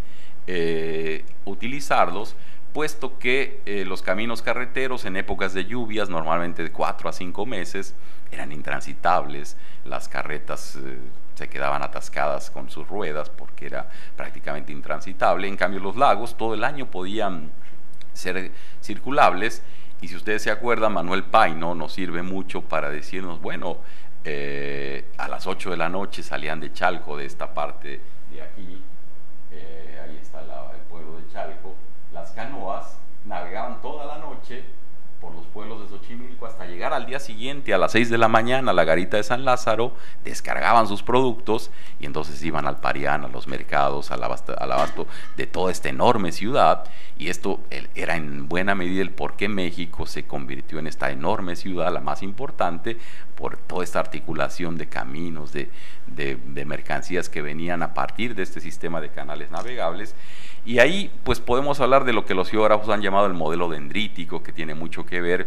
eh, utilizarlos, puesto que eh, los caminos carreteros en épocas de lluvias, normalmente de cuatro a cinco meses, eran intransitables. Las carretas eh, se quedaban atascadas con sus ruedas porque era prácticamente intransitable. En cambio, los lagos todo el año podían ser circulables. Y si ustedes se acuerdan, Manuel Paino nos sirve mucho para decirnos, bueno, eh, a las ocho de la noche salían de Chalco, de esta parte de aquí, eh, ahí está la, el pueblo de Chalco, las canoas navegaban toda la noche por los pueblos de Xochimilco hasta llegar al día siguiente a las seis de la mañana a la garita de San Lázaro, descargaban sus productos y entonces iban al Parián, a los mercados, al abasto, al abasto de toda esta enorme ciudad. Y esto era en buena medida el por qué México se convirtió en esta enorme ciudad, la más importante, por toda esta articulación de caminos, de, de, de mercancías que venían a partir de este sistema de canales navegables. Y ahí pues podemos hablar de lo que los geógrafos han llamado el modelo dendrítico, que tiene mucho que ver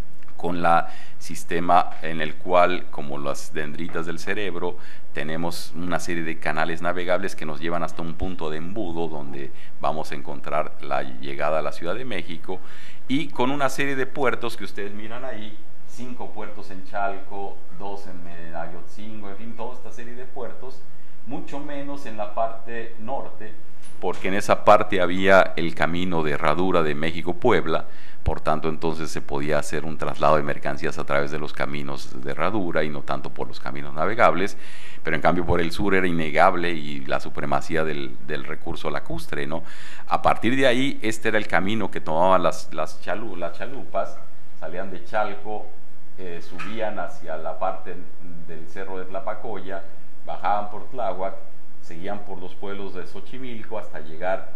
con el sistema en el cual, como las dendritas del cerebro, tenemos una serie de canales navegables que nos llevan hasta un punto de embudo donde vamos a encontrar la llegada a la Ciudad de México, y con una serie de puertos que ustedes miran ahí, cinco puertos en Chalco, dos en Ayotzingo, en fin, toda esta serie de puertos, mucho menos en la parte norte, porque en esa parte había el camino de herradura de México-Puebla, por tanto entonces se podía hacer un traslado de mercancías a través de los caminos de herradura y no tanto por los caminos navegables, pero en cambio por el sur era innegable y la supremacía del, del recurso lacustre, ¿no? A partir de ahí, este era el camino que tomaban las, las, chalu, las chalupas, salían de Chalco, eh, subían hacia la parte del cerro de Tlapacoya, bajaban por Tláhuac, seguían por los pueblos de Xochimilco hasta llegar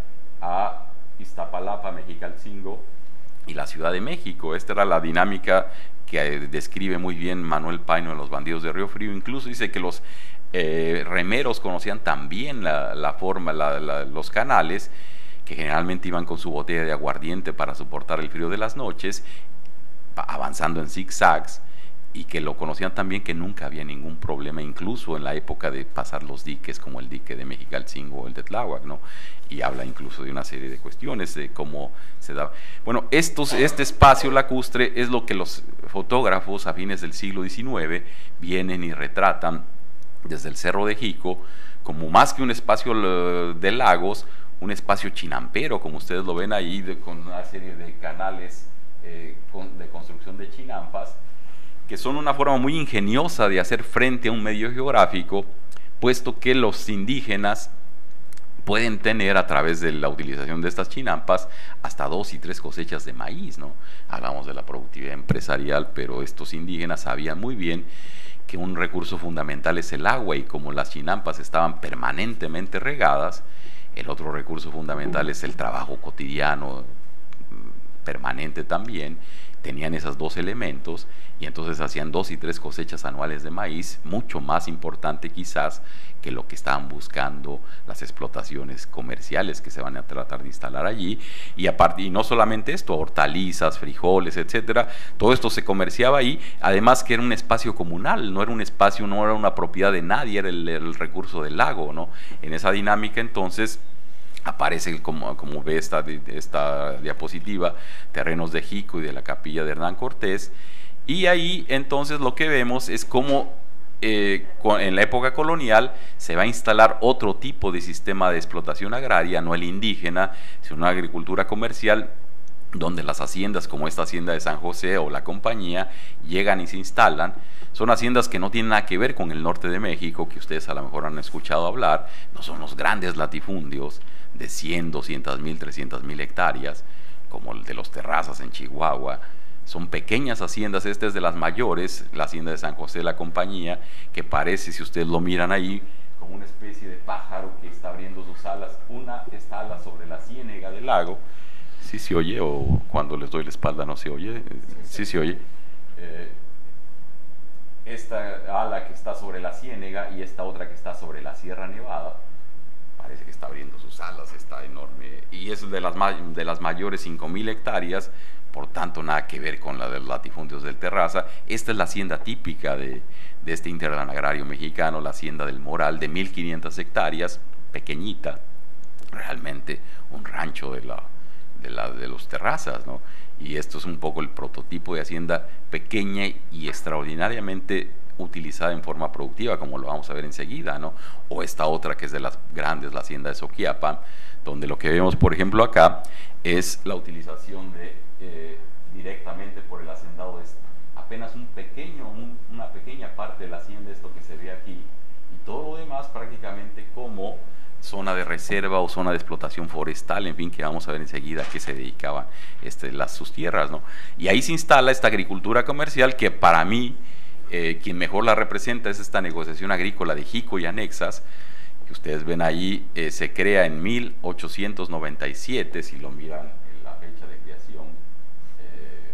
a Iztapalapa, Mexicalcingo y la Ciudad de México. Esta era la dinámica que describe muy bien Manuel Paino en Los bandidos de Río Frío. Incluso dice que los eh, remeros conocían también la, la forma, la, la, los canales, que generalmente iban con su botella de aguardiente para soportar el frío de las noches, avanzando en zigzags, y que lo conocían también, que nunca había ningún problema, incluso en la época de pasar los diques, como el dique de Mexicalcingo o el de Tláhuac, ¿no? Y habla incluso de una serie de cuestiones de cómo se da. Bueno, estos, este espacio lacustre es lo que los fotógrafos a fines del siglo diecinueve vienen y retratan desde el Cerro de Jico, como más que un espacio de lagos, un espacio chinampero, como ustedes lo ven ahí, de, con una serie de canales eh, con, de construcción de chinampas, que son una forma muy ingeniosa de hacer frente a un medio geográfico, puesto que los indígenas pueden tener, a través de la utilización de estas chinampas, hasta dos y tres cosechas de maíz, ¿no? Hablamos de la productividad empresarial, pero estos indígenas sabían muy bien que un recurso fundamental es el agua, y como las chinampas estaban permanentemente regadas, el otro recurso fundamental es el trabajo cotidiano, permanente también. Tenían esos dos elementos, y entonces hacían dos y tres cosechas anuales de maíz, mucho más importante quizás que lo que estaban buscando las explotaciones comerciales que se van a tratar de instalar allí. Y aparte, y no solamente esto, hortalizas, frijoles, etcétera, todo esto se comerciaba ahí, además que era un espacio comunal, no era un espacio, no era una propiedad de nadie, era el, el recurso del lago, ¿no? En esa dinámica, entonces, aparece, como, como ve esta, esta diapositiva, terrenos de Jico y de la capilla de Hernán Cortés, y ahí entonces lo que vemos es cómo eh, en la época colonial se va a instalar otro tipo de sistema de explotación agraria, no el indígena, sino una agricultura comercial, donde las haciendas como esta hacienda de San José o la compañía llegan y se instalan. Son haciendas que no tienen nada que ver con el norte de México, que ustedes a lo mejor han escuchado hablar, no son los grandes latifundios de cien, doscientas mil, trescientas mil hectáreas, como el de los Terrazas en Chihuahua. Son pequeñas haciendas. Esta es de las mayores, la hacienda de San José, la compañía, que parece, si ustedes lo miran ahí, como una especie de pájaro que está abriendo sus alas. Una está ala sobre la ciénega del lago. ¿Sí se oye, o cuando les doy la espalda no se oye? Sí se oye. Eh, esta ala que está sobre la ciénega y esta otra que está sobre la Sierra Nevada, parece que está abriendo sus alas, está enorme, y es de las, de las mayores cinco mil hectáreas, por tanto nada que ver con la de los latifundios del Terraza. Esta es la hacienda típica de, de este interland agrario mexicano, la hacienda del Moral, de mil quinientas hectáreas, pequeñita, realmente un rancho de, la, de, la, de los Terrazas, ¿no? Y esto es un poco el prototipo de hacienda pequeña y extraordinariamente utilizada en forma productiva, como lo vamos a ver enseguida, ¿no? O esta otra que es de las grandes, la hacienda de Soquiapan, donde lo que vemos, por ejemplo, acá es la utilización de eh, directamente por el hacendado, es apenas un pequeño, un, una pequeña parte de la hacienda, esto que se ve aquí, y todo lo demás prácticamente como zona de reserva o zona de explotación forestal, en fin, que vamos a ver enseguida a qué se dedicaban este, las, sus tierras, ¿no? Y ahí se instala esta agricultura comercial que para mí, Eh, quien mejor la representa es esta negociación agrícola de Jico y anexas, que ustedes ven ahí, eh, se crea en mil ochocientos noventa y siete, si lo miran en la fecha de creación, eh,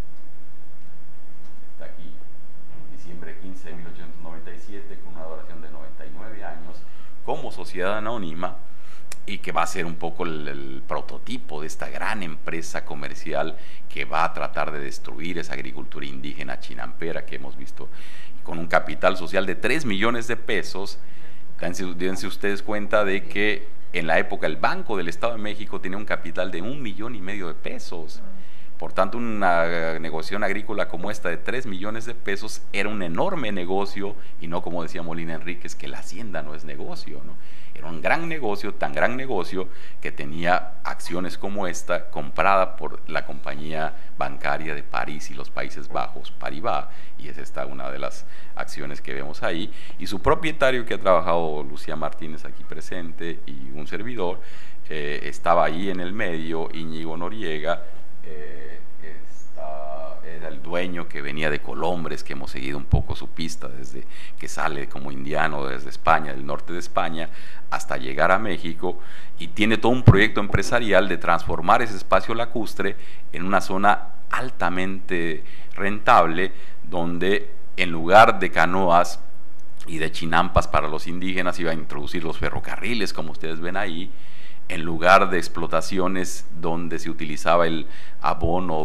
está aquí, diciembre quince de mil ochocientos noventa y siete, con una duración de noventa y nueve años, como sociedad anónima, y que va a ser un poco el, el prototipo de esta gran empresa comercial que va a tratar de destruir esa agricultura indígena chinampera que hemos visto, con un capital social de tres millones de pesos. Dense, dense ustedes cuenta de que en la época el Banco del Estado de México tenía un capital de un millón y medio de pesos. Por tanto, una negociación agrícola como esta de tres millones de pesos era un enorme negocio, y no como decía Molina Enríquez, que la hacienda no es negocio, ¿no? Era un gran negocio, tan gran negocio, que tenía acciones como esta, comprada por la compañía bancaria de París y los Países Bajos, Paribas, y es esta una de las acciones que vemos ahí. Y su propietario, que ha trabajado Lucía Martínez aquí presente, y un servidor, eh, estaba ahí en el medio, Íñigo Noriega, eh, esta, era el dueño que venía de Colombres, que hemos seguido un poco su pista desde que sale como indiano desde España, del norte de España, hasta llegar a México, y tiene todo un proyecto empresarial de transformar ese espacio lacustre en una zona altamente rentable, donde en lugar de canoas y de chinampas para los indígenas iba a introducir los ferrocarriles, como ustedes ven ahí, en lugar de explotaciones donde se utilizaba el abono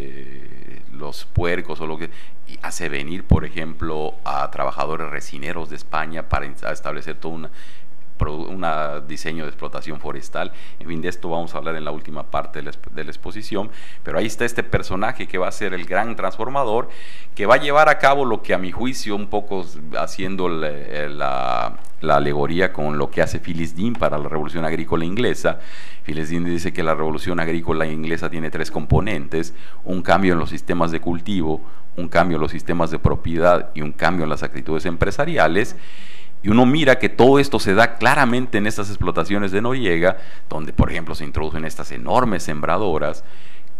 de los puercos o lo que, y hace venir, por ejemplo, a trabajadores resineros de España para establecer todo una un diseño de explotación forestal. En fin, de esto vamos a hablar en la última parte de la, de la exposición, pero ahí está este personaje que va a ser el gran transformador, que va a llevar a cabo lo que, a mi juicio, un poco haciendo la, la, la alegoría con lo que hace Phyllis Dean para la Revolución Agrícola Inglesa. Phyllis Dean dice que la Revolución Agrícola Inglesa tiene tres componentes: un cambio en los sistemas de cultivo, un cambio en los sistemas de propiedad y un cambio en las actitudes empresariales. Y uno mira que todo esto se da claramente en estas explotaciones de Noriega, donde, por ejemplo, se introducen estas enormes sembradoras,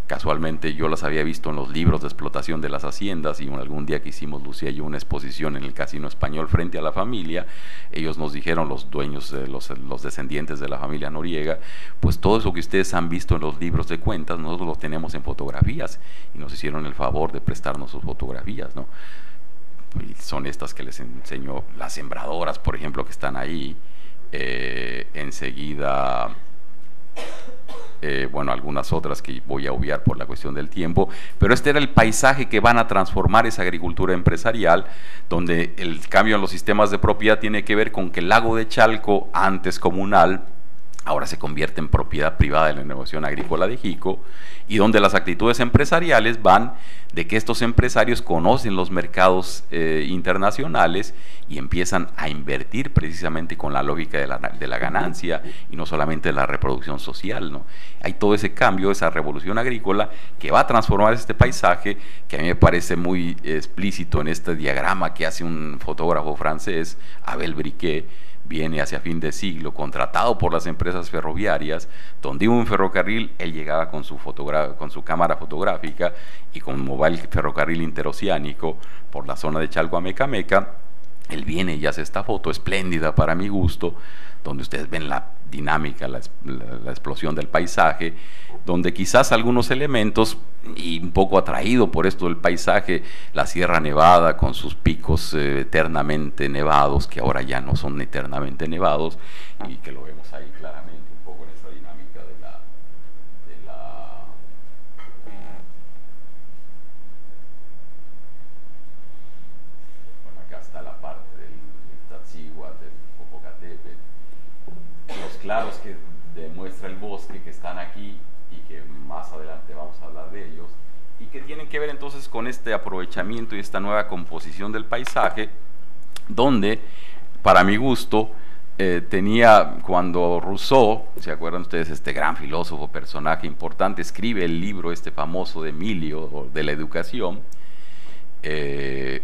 casualmente yo las había visto en los libros de explotación de las haciendas, y algún día que hicimos Lucía y yo una exposición en el Casino Español frente a la familia, ellos nos dijeron, los dueños, eh, los, los descendientes de la familia Noriega, pues todo eso que ustedes han visto en los libros de cuentas, nosotros lo tenemos en fotografías, y nos hicieron el favor de prestarnos sus fotografías, ¿no? Y son estas que les enseño, las sembradoras, por ejemplo, que están ahí. Eh, enseguida, eh, bueno, algunas otras que voy a obviar por la cuestión del tiempo, pero este era el paisaje que van a transformar esa agricultura empresarial, donde el cambio en los sistemas de propiedad tiene que ver con que el lago de Chalco, antes comunal, ahora se convierte en propiedad privada de la Innovación Agrícola de Jico, y donde las actitudes empresariales van de que estos empresarios conocen los mercados eh, internacionales y empiezan a invertir precisamente con la lógica de la, de la ganancia y no solamente de la reproducción social, ¿no? Hay todo ese cambio, esa revolución agrícola que va a transformar este paisaje, que a mí me parece muy explícito en este diagrama que hace un fotógrafo francés, Abel Briquet. Viene hacia fin de siglo, contratado por las empresas ferroviarias, donde iba un ferrocarril, él llegaba con su, con su cámara fotográfica y como va el ferrocarril interoceánico por la zona de Chalco a Mecameca, él viene y hace esta foto espléndida para mi gusto, donde ustedes ven la dinámica, la, la, la explosión del paisaje, donde quizás algunos elementos, y un poco atraído por esto del paisaje, la Sierra Nevada con sus picos eh, eternamente nevados, que ahora ya no son eternamente nevados, y que lo vemos ahí claramente, un poco en esta dinámica de la... De la bueno, acá está la parte del Iztaccíhuatl, del Popocatépetl, los claros que demuestra el bosque que están aquí y que más adelante vamos a hablar de ellos, y que tienen que ver entonces con este aprovechamiento y esta nueva composición del paisaje, donde, para mi gusto, eh, tenía, cuando Rousseau, ¿se acuerdan ustedes? Este gran filósofo, personaje importante, escribe el libro este famoso de Emilio, de la educación, eh,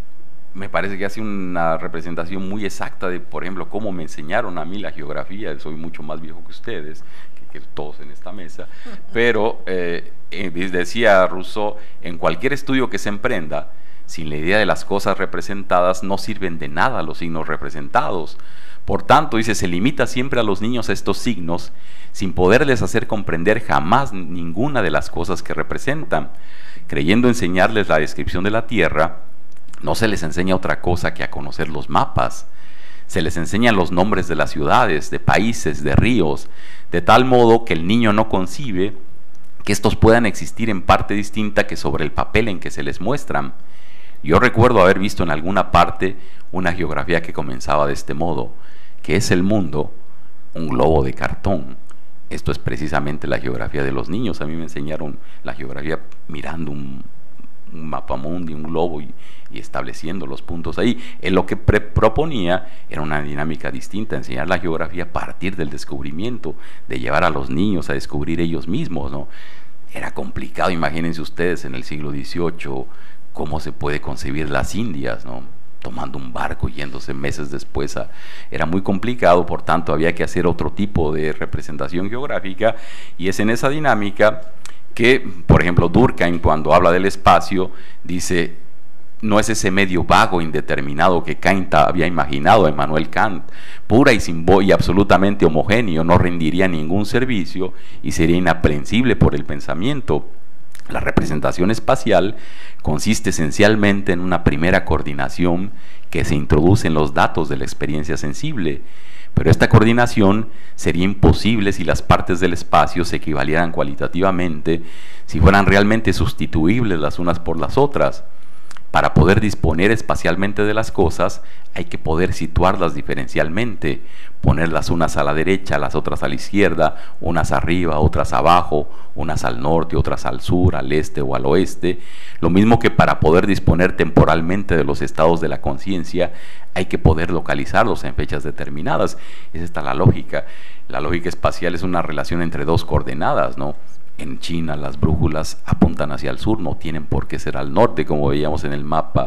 me parece que hace una representación muy exacta de, por ejemplo, cómo me enseñaron a mí la geografía. Soy mucho más viejo que ustedes, que, que todos en esta mesa, pero eh, eh, decía Rousseau, en cualquier estudio que se emprenda, sin la idea de las cosas representadas, no sirven de nada los signos representados. Por tanto, dice, se limita siempre a los niños a estos signos, sin poderles hacer comprender jamás ninguna de las cosas que representan. Creyendo enseñarles la descripción de la Tierra, no se les enseña otra cosa que a conocer los mapas. Se les enseñan los nombres de las ciudades, de países, de ríos, de tal modo que el niño no concibe que estos puedan existir en parte distinta que sobre el papel en que se les muestran. Yo recuerdo haber visto en alguna parte una geografía que comenzaba de este modo: que es el mundo un globo de cartón. Esto es precisamente la geografía de los niños. A mí me enseñaron la geografía mirando un, un mapamundi, un globo, y, y estableciendo los puntos ahí. Él lo que proponía era una dinámica distinta, enseñar la geografía a partir del descubrimiento, de llevar a los niños a descubrir ellos mismos, ¿no? Era complicado, imagínense ustedes en el siglo dieciocho cómo se puede concebir las Indias, ¿no? Tomando un barco, yéndose meses después a, era muy complicado, por tanto había que hacer otro tipo de representación geográfica, y es en esa dinámica que, por ejemplo, Durkheim, cuando habla del espacio, dice: no es ese medio vago, indeterminado que Kant había imaginado, Emmanuel Kant, pura y, y absolutamente homogéneo, no rendiría ningún servicio y sería inaprensible por el pensamiento. La representación espacial consiste esencialmente en una primera coordinación que se introduce en los datos de la experiencia sensible, pero esta coordinación sería imposible si las partes del espacio se equivalieran cualitativamente, si fueran realmente sustituibles las unas por las otras. Para poder disponer espacialmente de las cosas, hay que poder situarlas diferencialmente, ponerlas unas a la derecha, las otras a la izquierda, unas arriba, otras abajo, unas al norte, otras al sur, al este o al oeste. Lo mismo que para poder disponer temporalmente de los estados de la conciencia, hay que poder localizarlos en fechas determinadas. Es esta la lógica. La lógica espacial es una relación entre dos coordenadas, ¿no? En China las brújulas apuntan hacia el sur, no tienen por qué ser al norte, como veíamos en el mapa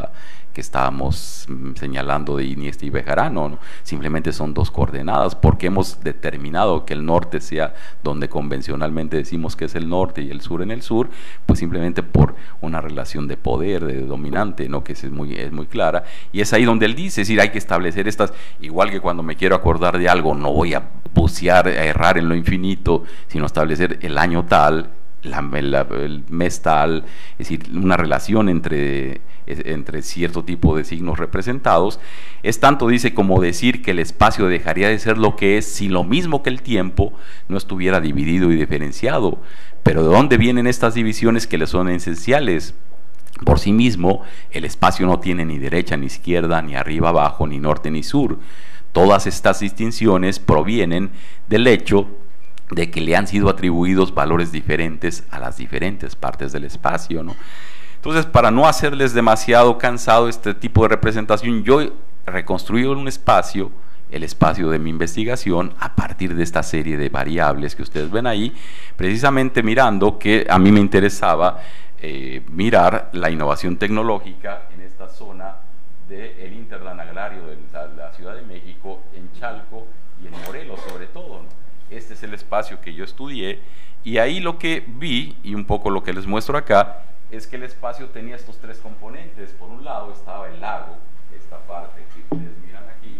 que estábamos mm, señalando de Iniesta y Bejarano, ¿no? Simplemente son dos coordenadas, porque hemos determinado que el norte sea donde convencionalmente decimos que es el norte y el sur en el sur, pues simplemente por una relación de poder, de dominante, ¿no? Que es muy, es muy clara, y es ahí donde él dice, es decir, hay que establecer estas, igual que cuando me quiero acordar de algo, no voy a bucear, a errar en lo infinito, sino establecer el año tal, La, la, el mes tal, es decir, una relación entre, entre cierto tipo de signos representados. Es tanto, dice, como decir que el espacio dejaría de ser lo que es si lo mismo que el tiempo no estuviera dividido y diferenciado. Pero ¿de dónde vienen estas divisiones que le son esenciales? Por sí mismo, el espacio no tiene ni derecha ni izquierda, ni arriba abajo, ni norte ni sur. Todas estas distinciones provienen del hecho de que le han sido atribuidos valores diferentes a las diferentes partes del espacio, ¿no? Entonces, para no hacerles demasiado cansado este tipo de representación, yo he reconstruido un espacio, el espacio de mi investigación, a partir de esta serie de variables que ustedes ven ahí, precisamente mirando que a mí me interesaba eh, mirar la innovación tecnológica en esta zona del Interland Agrario de la, la Ciudad de México, en Chalco y en Morelos sobre todo, ¿no? Este es el espacio que yo estudié, y ahí lo que vi, y un poco lo que les muestro acá, es que el espacio tenía estos tres componentes. Por un lado estaba el lago, esta parte que ustedes miran aquí,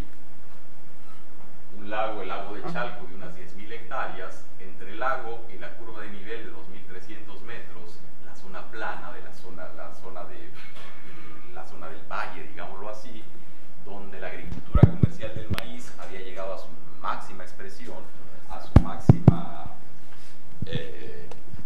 un lago, el lago de Chalco, de unas diez mil hectáreas, entre el lago y la curva de nivel de dos mil trescientos metros, la zona plana de la zona, la zona, de, la zona del valle, digámoslo así, donde la agricultura comercial del maíz había llegado a su máxima expresión, a su máxima, eh,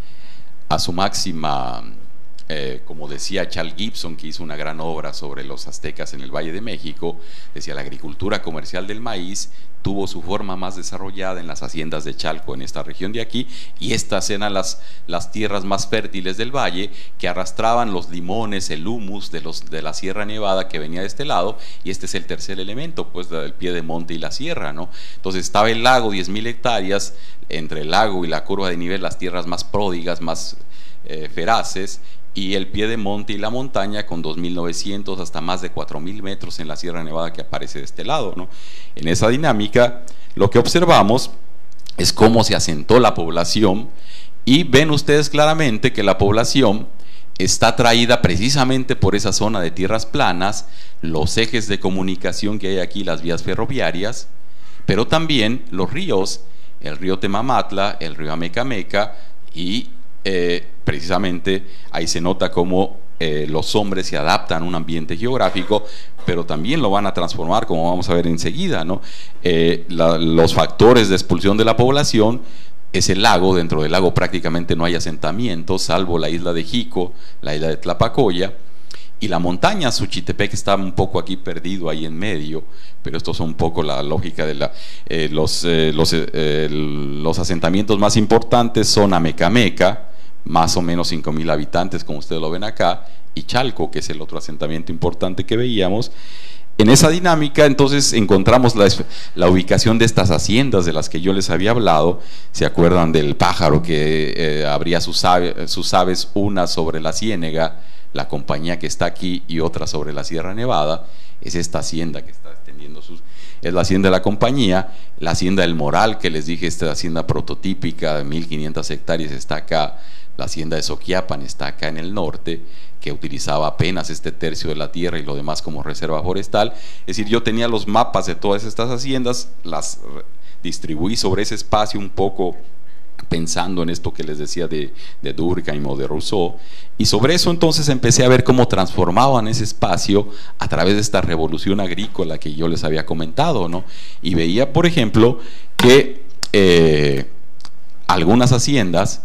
a su máxima eh, como decía Charles Gibson, que hizo una gran obra sobre los aztecas en el Valle de México, decía: la agricultura comercial del maíz tuvo su forma más desarrollada en las haciendas de Chalco, en esta región de aquí, y estas eran las, las tierras más fértiles del valle, que arrastraban los limones, el humus de, los, de la Sierra Nevada que venía de este lado, y este es el tercer elemento, pues, del pie de monte y la sierra, ¿no? Entonces estaba el lago, diez mil hectáreas, entre el lago y la curva de nivel, las tierras más pródigas, más eh, feraces, y el pie de monte y la montaña con dos mil novecientos hasta más de cuatro mil metros en la Sierra Nevada que aparece de este lado, ¿no? En esa dinámica lo que observamos es cómo se asentó la población, y ven ustedes claramente que la población está atraída precisamente por esa zona de tierras planas, los ejes de comunicación que hay aquí, las vías ferroviarias, pero también los ríos, el río Temamatla, el río Amecameca, y eh, precisamente ahí se nota cómo eh, los hombres se adaptan a un ambiente geográfico, pero también lo van a transformar, como vamos a ver enseguida, ¿no? Eh, la, los factores de expulsión de la población es el lago. Dentro del lago prácticamente no hay asentamientos, salvo la isla de Jico, la isla de Tlapacoya, y la montaña Suchitepec está un poco aquí perdido ahí en medio, pero esto es un poco la lógica de la, eh, los, eh, los, eh, los asentamientos más importantes son Amecameca, más o menos cinco mil habitantes, como ustedes lo ven acá, y Chalco, que es el otro asentamiento importante que veíamos. En esa dinámica, entonces, encontramos la, la ubicación de estas haciendas de las que yo les había hablado. ¿Se acuerdan del pájaro que eh, abría sus, ave, sus aves, una sobre la ciénega, la compañía que está aquí, y otra sobre la Sierra Nevada? Es esta hacienda que está extendiendo sus... es la hacienda de la compañía. La hacienda del Moral, que les dije, esta hacienda prototípica de mil quinientas hectáreas, está acá. La hacienda de Soquiapan está acá en el norte, que utilizaba apenas este tercio de la tierra y lo demás como reserva forestal. Es decir, yo tenía los mapas de todas estas haciendas, las distribuí sobre ese espacio un poco pensando en esto que les decía de, de Durkheim o de Rousseau, y sobre eso entonces empecé a ver cómo transformaban ese espacio a través de esta revolución agrícola que yo les había comentado, ¿no? Y veía, por ejemplo, que eh, algunas haciendas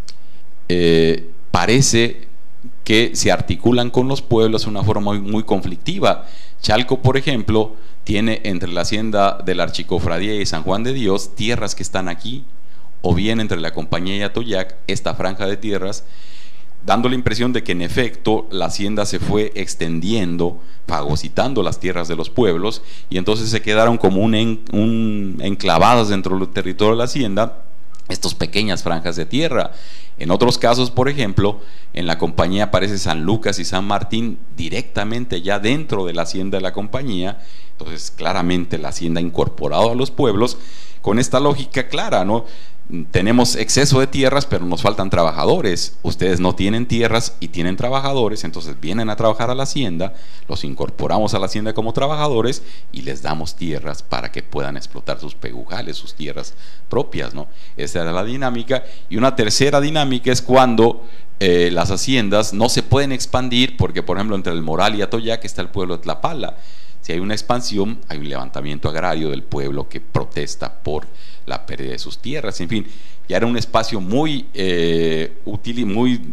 eh, parece que se articulan con los pueblos de una forma muy, muy conflictiva. Chalco, por ejemplo, tiene entre la hacienda de la Archicofradía y San Juan de Dios tierras que están aquí, o bien entre la compañía y Atoyac, esta franja de tierras, dando la impresión de que en efecto la hacienda se fue extendiendo, fagocitando las tierras de los pueblos, y entonces se quedaron como un, en, un enclavadas dentro del territorio de la hacienda estas pequeñas franjas de tierra. En otros casos, por ejemplo, en la compañía aparece San Lucas y San Martín directamente ya dentro de la hacienda de la compañía. Entonces claramente la hacienda ha incorporado a los pueblos con esta lógica clara, ¿no? Tenemos exceso de tierras, pero nos faltan trabajadores. Ustedes no tienen tierras y tienen trabajadores, entonces vienen a trabajar a la hacienda, los incorporamos a la hacienda como trabajadores y les damos tierras para que puedan explotar sus pegujales, sus tierras propias, ¿no? Esa era la dinámica. Y una tercera dinámica es cuando eh, las haciendas no se pueden expandir, porque por ejemplo entre el Moral y Atoyac está el pueblo de Tlapala. Si hay una expansión, hay un levantamiento agrario del pueblo que protesta por la pérdida de sus tierras. En fin, ya era un espacio muy eh, útil y muy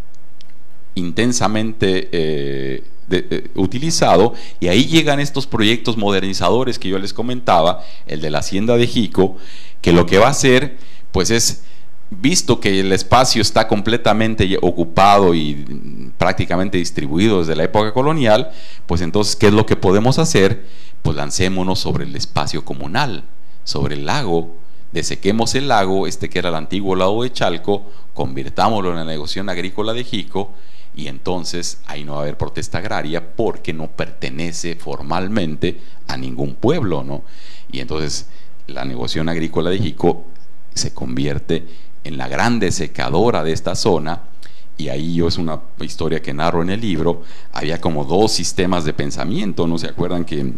intensamente eh, de, eh, utilizado, y ahí llegan estos proyectos modernizadores que yo les comentaba, el de la hacienda de Jico, que lo que va a hacer, pues es, visto que el espacio está completamente ocupado y prácticamente distribuido desde la época colonial, pues entonces, ¿qué es lo que podemos hacer? Pues lancémonos sobre el espacio comunal, sobre el lago, desequemos el lago, este que era el antiguo lago de Chalco, convirtámoslo en la negociación agrícola de Jico, y entonces ahí no va a haber protesta agraria porque no pertenece formalmente a ningún pueblo, ¿no? Y entonces la negociación agrícola de Jico se convierte en la gran desecadora de esta zona. Y ahí yo, es una historia que narro en el libro, había como dos sistemas de pensamiento, ¿no? ¿Se acuerdan que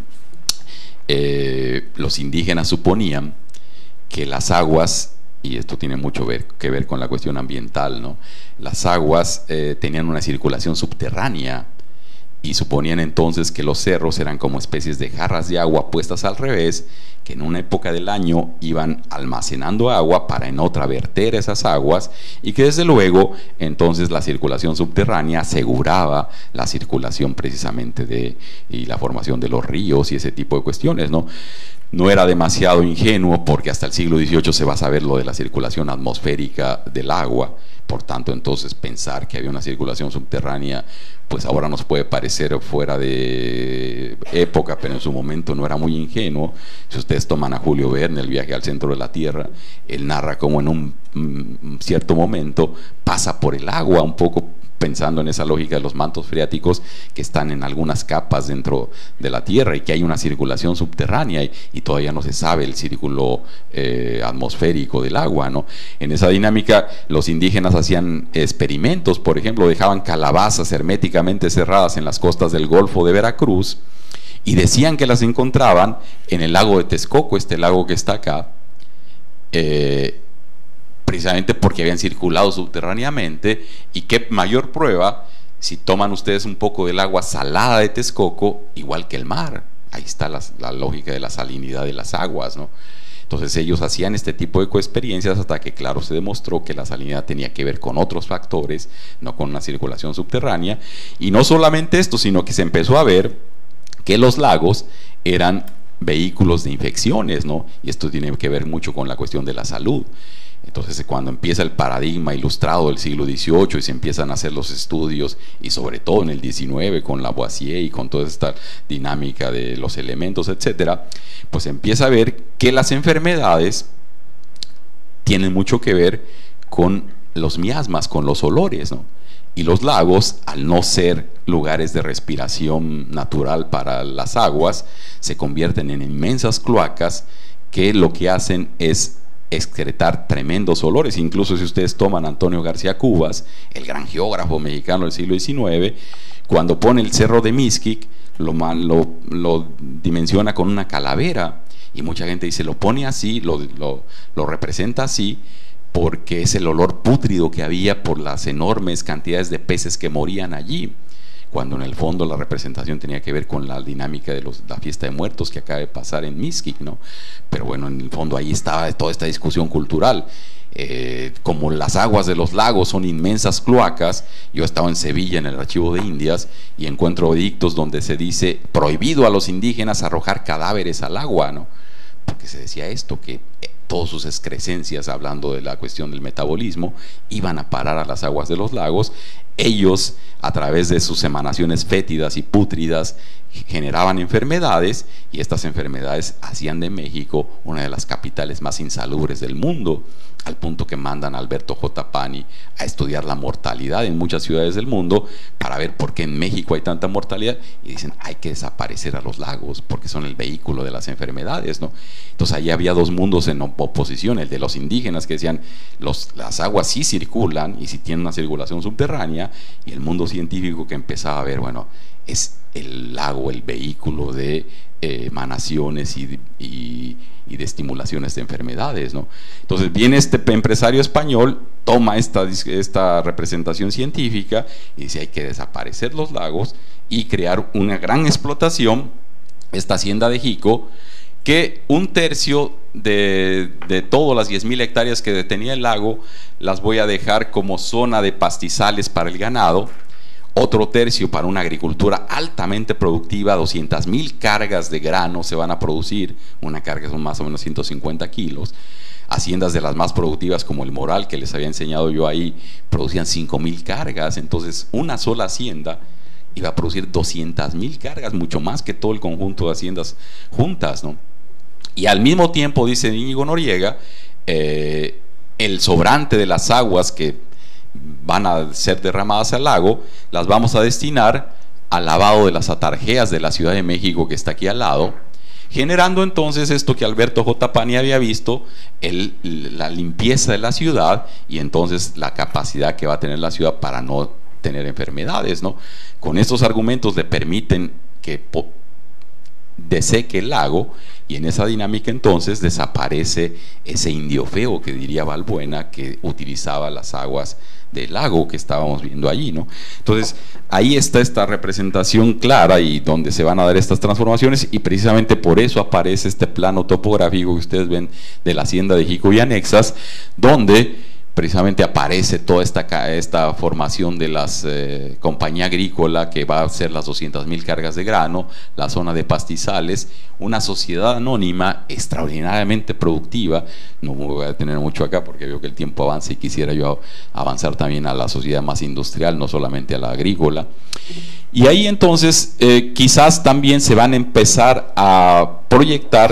eh, los indígenas suponían que las aguas, y esto tiene mucho ver, que ver con la cuestión ambiental, ¿no? Las aguas eh, tenían una circulación subterránea, y suponían entonces que los cerros eran como especies de jarras de agua puestas al revés, que en una época del año iban almacenando agua para en otra verter esas aguas, y que desde luego entonces la circulación subterránea aseguraba la circulación precisamente de, y la formación de los ríos y ese tipo de cuestiones, ¿no? No era demasiado ingenuo, porque hasta el siglo dieciocho se va a saber lo de la circulación atmosférica del agua. Por tanto, entonces pensar que había una circulación subterránea, pues ahora nos puede parecer fuera de época, pero en su momento no era muy ingenuo. Si ustedes toman a Julio Verne, El viaje al centro de la Tierra, él narra cómo en un, un cierto momento pasa por el agua, un poco pensando en esa lógica de los mantos freáticos que están en algunas capas dentro de la Tierra, y que hay una circulación subterránea, y, y todavía no se sabe el círculo eh, atmosférico del agua, ¿no? En esa dinámica los indígenas hacían experimentos. Por ejemplo, dejaban calabazas herméticamente cerradas en las costas del Golfo de Veracruz, y decían que las encontraban en el lago de Texcoco, este lago que está acá, eh, precisamente porque habían circulado subterráneamente. Y qué mayor prueba si toman ustedes un poco del agua salada de Texcoco, igual que el mar. Ahí está la, la lógica de la salinidad de las aguas, ¿no? Entonces ellos hacían este tipo de coexperiencias hasta que, claro, se demostró que la salinidad tenía que ver con otros factores, no con una circulación subterránea. Y no solamente esto, sino que se empezó a ver que los lagos eran vehículos de infecciones, ¿no? Y esto tiene que ver mucho con la cuestión de la salud. Entonces, cuando empieza el paradigma ilustrado del siglo dieciocho y se empiezan a hacer los estudios, y sobre todo en el diecinueve con Lavoisier y con toda esta dinámica de los elementos, etcétera, pues empieza a ver que las enfermedades tienen mucho que ver con los miasmas, con los olores, ¿no? Y los lagos, al no ser lugares de respiración natural para las aguas, se convierten en inmensas cloacas que lo que hacen es excretar tremendos olores. Incluso si ustedes toman a Antonio García Cubas, el gran geógrafo mexicano del siglo diecinueve, cuando pone el cerro de Mixquic, lo, lo, lo dimensiona con una calavera, y mucha gente dice, lo pone así, lo, lo, lo representa así, porque es el olor pútrido que había por las enormes cantidades de peces que morían allí, cuando en el fondo la representación tenía que ver con la dinámica de los, la fiesta de muertos que acaba de pasar en Mixquic, ¿no? Pero bueno, en el fondo ahí estaba toda esta discusión cultural. Eh, como las aguas de los lagos son inmensas cloacas, yo estaba en Sevilla en el Archivo de Indias y encuentro edictos donde se dice prohibido a los indígenas arrojar cadáveres al agua, ¿no? Porque se decía esto, que todas sus excrescencias, hablando de la cuestión del metabolismo, iban a parar a las aguas de los lagos. Ellos, a través de sus emanaciones fétidas y pútridas, generaban enfermedades, y estas enfermedades hacían de México una de las capitales más insalubres del mundo, al punto que mandan a Alberto J. Pani a estudiar la mortalidad en muchas ciudades del mundo para ver por qué en México hay tanta mortalidad, y dicen hay que desaparecer a los lagos porque son el vehículo de las enfermedades, ¿no? Entonces ahí había dos mundos en oposición, el de los indígenas que decían los, las aguas sí circulan y sí tienen una circulación subterránea, y el mundo científico que empezaba a ver, bueno, es el lago el vehículo de eh, emanaciones y, y, y de estimulaciones de enfermedades, ¿no? Entonces viene este empresario español, toma esta, esta representación científica y dice hay que desaparecer los lagos y crear una gran explotación, esta hacienda de Jico, que un tercio de, de todas las diez mil hectáreas que tenía el lago las voy a dejar como zona de pastizales para el ganado, otro tercio para una agricultura altamente productiva, doscientas mil cargas de grano se van a producir, una carga son más o menos ciento cincuenta kilos, haciendas de las más productivas como el Moral, que les había enseñado yo ahí, producían cinco mil cargas, entonces una sola hacienda iba a producir doscientas mil cargas, mucho más que todo el conjunto de haciendas juntas, ¿no? Y al mismo tiempo, dice Íñigo Noriega, eh, el sobrante de las aguas que van a ser derramadas al lago, las vamos a destinar al lavado de las atarjeas de la Ciudad de México, que está aquí al lado, generando entonces esto que Alberto J. Pani había visto, el, la limpieza de la ciudad, y entonces la capacidad que va a tener la ciudad para no tener enfermedades, ¿no? Con estos argumentos le permiten que deseque el lago, y en esa dinámica entonces desaparece ese indio feo que diría Balbuena, que utilizaba las aguas del lago que estábamos viendo allí, ¿no? Entonces ahí está esta representación clara y donde se van a dar estas transformaciones, y precisamente por eso aparece este plano topográfico que ustedes ven de la hacienda de Jico y anexas, donde precisamente aparece toda esta, esta formación de la eh, compañía agrícola que va a hacer las doscientas mil cargas de grano, la zona de pastizales, una sociedad anónima extraordinariamente productiva. No me voy a detener mucho acá porque veo que el tiempo avanza y quisiera yo avanzar también a la sociedad más industrial, no solamente a la agrícola. Y ahí entonces eh, quizás también se van a empezar a proyectar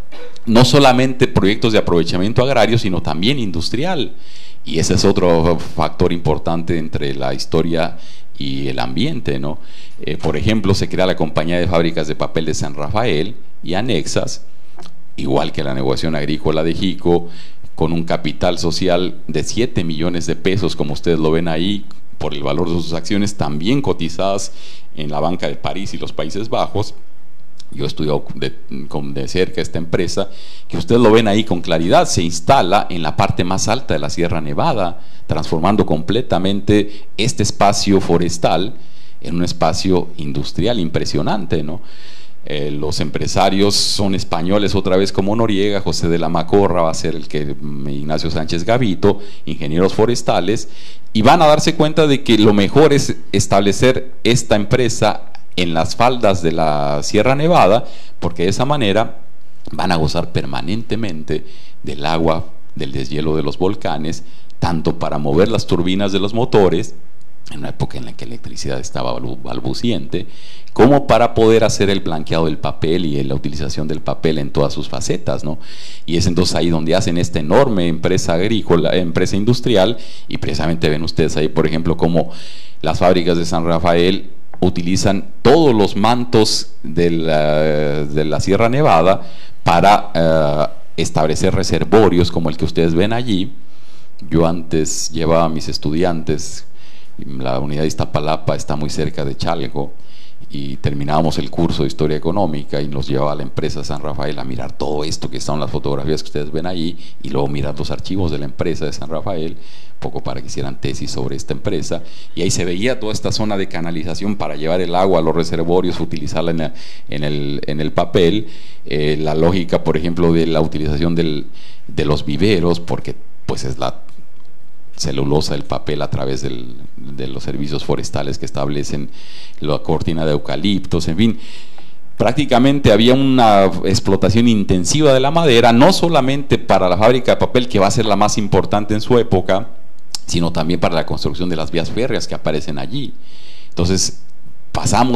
no solamente proyectos de aprovechamiento agrario, sino también industrial. Y ese es otro factor importante entre la historia y el ambiente, ¿no? Eh, por ejemplo, se crea la Compañía de Fábricas de Papel de San Rafael y anexas, igual que la negociación agrícola de Jico, con un capital social de siete millones de pesos, como ustedes lo ven ahí, por el valor de sus acciones, también cotizadas en la Banca de París y los Países Bajos. Yo he estudiado de, de cerca esta empresa, que ustedes lo ven ahí con claridad, se instala en la parte más alta de la Sierra Nevada, transformando completamente este espacio forestal en un espacio industrial impresionante, ¿no? Eh, los empresarios son españoles otra vez como Noriega, José de la Macorra va a ser el que, Ignacio Sánchez Gavito, ingenieros forestales, y van a darse cuenta de que lo mejor es establecer esta empresa en las faldas de la Sierra Nevada, porque de esa manera van a gozar permanentemente del agua del deshielo de los volcanes, tanto para mover las turbinas de los motores, en una época en la que la electricidad estaba balbuciente, como para poder hacer el blanqueado del papel y la utilización del papel en todas sus facetas, ¿no? Y es entonces ahí donde hacen esta enorme empresa agrícola, empresa industrial, y precisamente ven ustedes ahí, por ejemplo, como las fábricas de San Rafael utilizan todos los mantos de la, de la Sierra Nevada para uh, establecer reservorios como el que ustedes ven allí. Yo antes llevaba a mis estudiantes, la unidad de Iztapalapa está muy cerca de Chalco, y terminábamos el curso de Historia Económica y nos llevaba a la empresa San Rafael a mirar todo esto que están en las fotografías que ustedes ven ahí, y luego mirar los archivos de la empresa de San Rafael, poco para que hicieran tesis sobre esta empresa, y ahí se veía toda esta zona de canalización para llevar el agua a los reservorios, utilizarla en el, en el, en el papel, eh, la lógica, por ejemplo, de la utilización del, de los viveros, porque pues es la celulosa del papel a través del, de los servicios forestales que establecen la cortina de eucaliptos, en fin. Prácticamente había una explotación intensiva de la madera, no solamente para la fábrica de papel, que va a ser la más importante en su época, sino también para la construcción de las vías férreas que aparecen allí. Entonces pasamos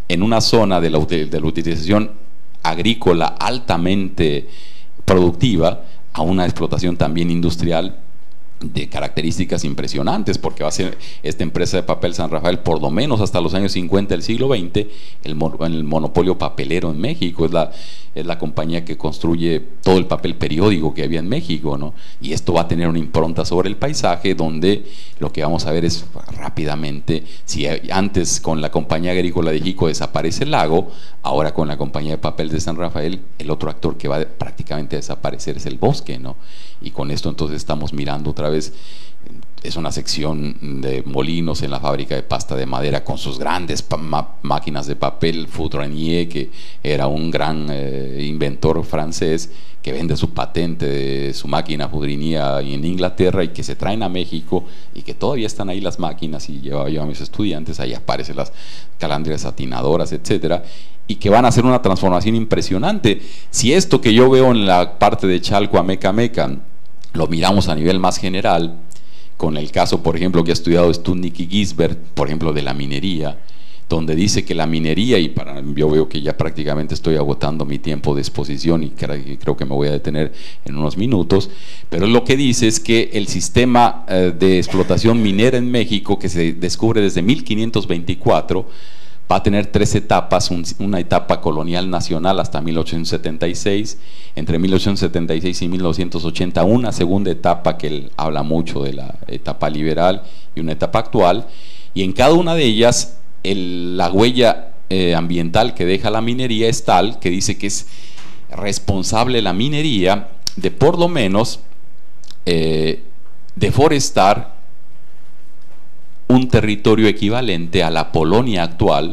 en una zona de la, de la utilización agrícola altamente productiva a una explotación también industrial de características impresionantes, porque va a ser esta empresa de papel San Rafael por lo menos hasta los años cincuenta del siglo veinte el, el monopolio papelero en México. Es la, es la compañía que construye todo el papel periódico que había en México, ¿no? Y esto va a tener una impronta sobre el paisaje, donde lo que vamos a ver es rápidamente, si antes con la compañía agrícola de Jico desaparece el lago, ahora con la compañía de papel de San Rafael, el otro actor que va a prácticamente a desaparecer es el bosque, ¿no? Y con esto entonces estamos mirando otra vez, es una sección de molinos en la fábrica de pasta de madera con sus grandes máquinas de papel. Foudrenier, que era un gran eh, inventor francés, que vende su patente de su máquina Foudrenier en Inglaterra y que se traen a México y que todavía están ahí las máquinas, y llevaba yo a mis estudiantes, ahí aparecen las calandrias atinadoras, etcétera, y que van a hacer una transformación impresionante. Si esto que yo veo en la parte de Chalco a Meca Meca lo miramos a nivel más general, con el caso, por ejemplo, que ha estudiado Studnik y Gisbert, por ejemplo, de la minería, donde dice que la minería, y para, yo veo que ya prácticamente estoy agotando mi tiempo de exposición y creo que me voy a detener en unos minutos, pero lo que dice es que el sistema eh, de explotación minera en México, que se descubre desde mil quinientos veinticuatro, va a tener tres etapas: un, una etapa colonial nacional hasta mil ochocientos setenta y seis, entre mil ochocientos setenta y seis y mil novecientos ochenta una segunda etapa que él habla mucho de la etapa liberal, y una etapa actual, y en cada una de ellas el, la huella eh, ambiental que deja la minería es tal que dice que es responsable la minería de por lo menos eh, deforestar un territorio equivalente a la Polonia actual.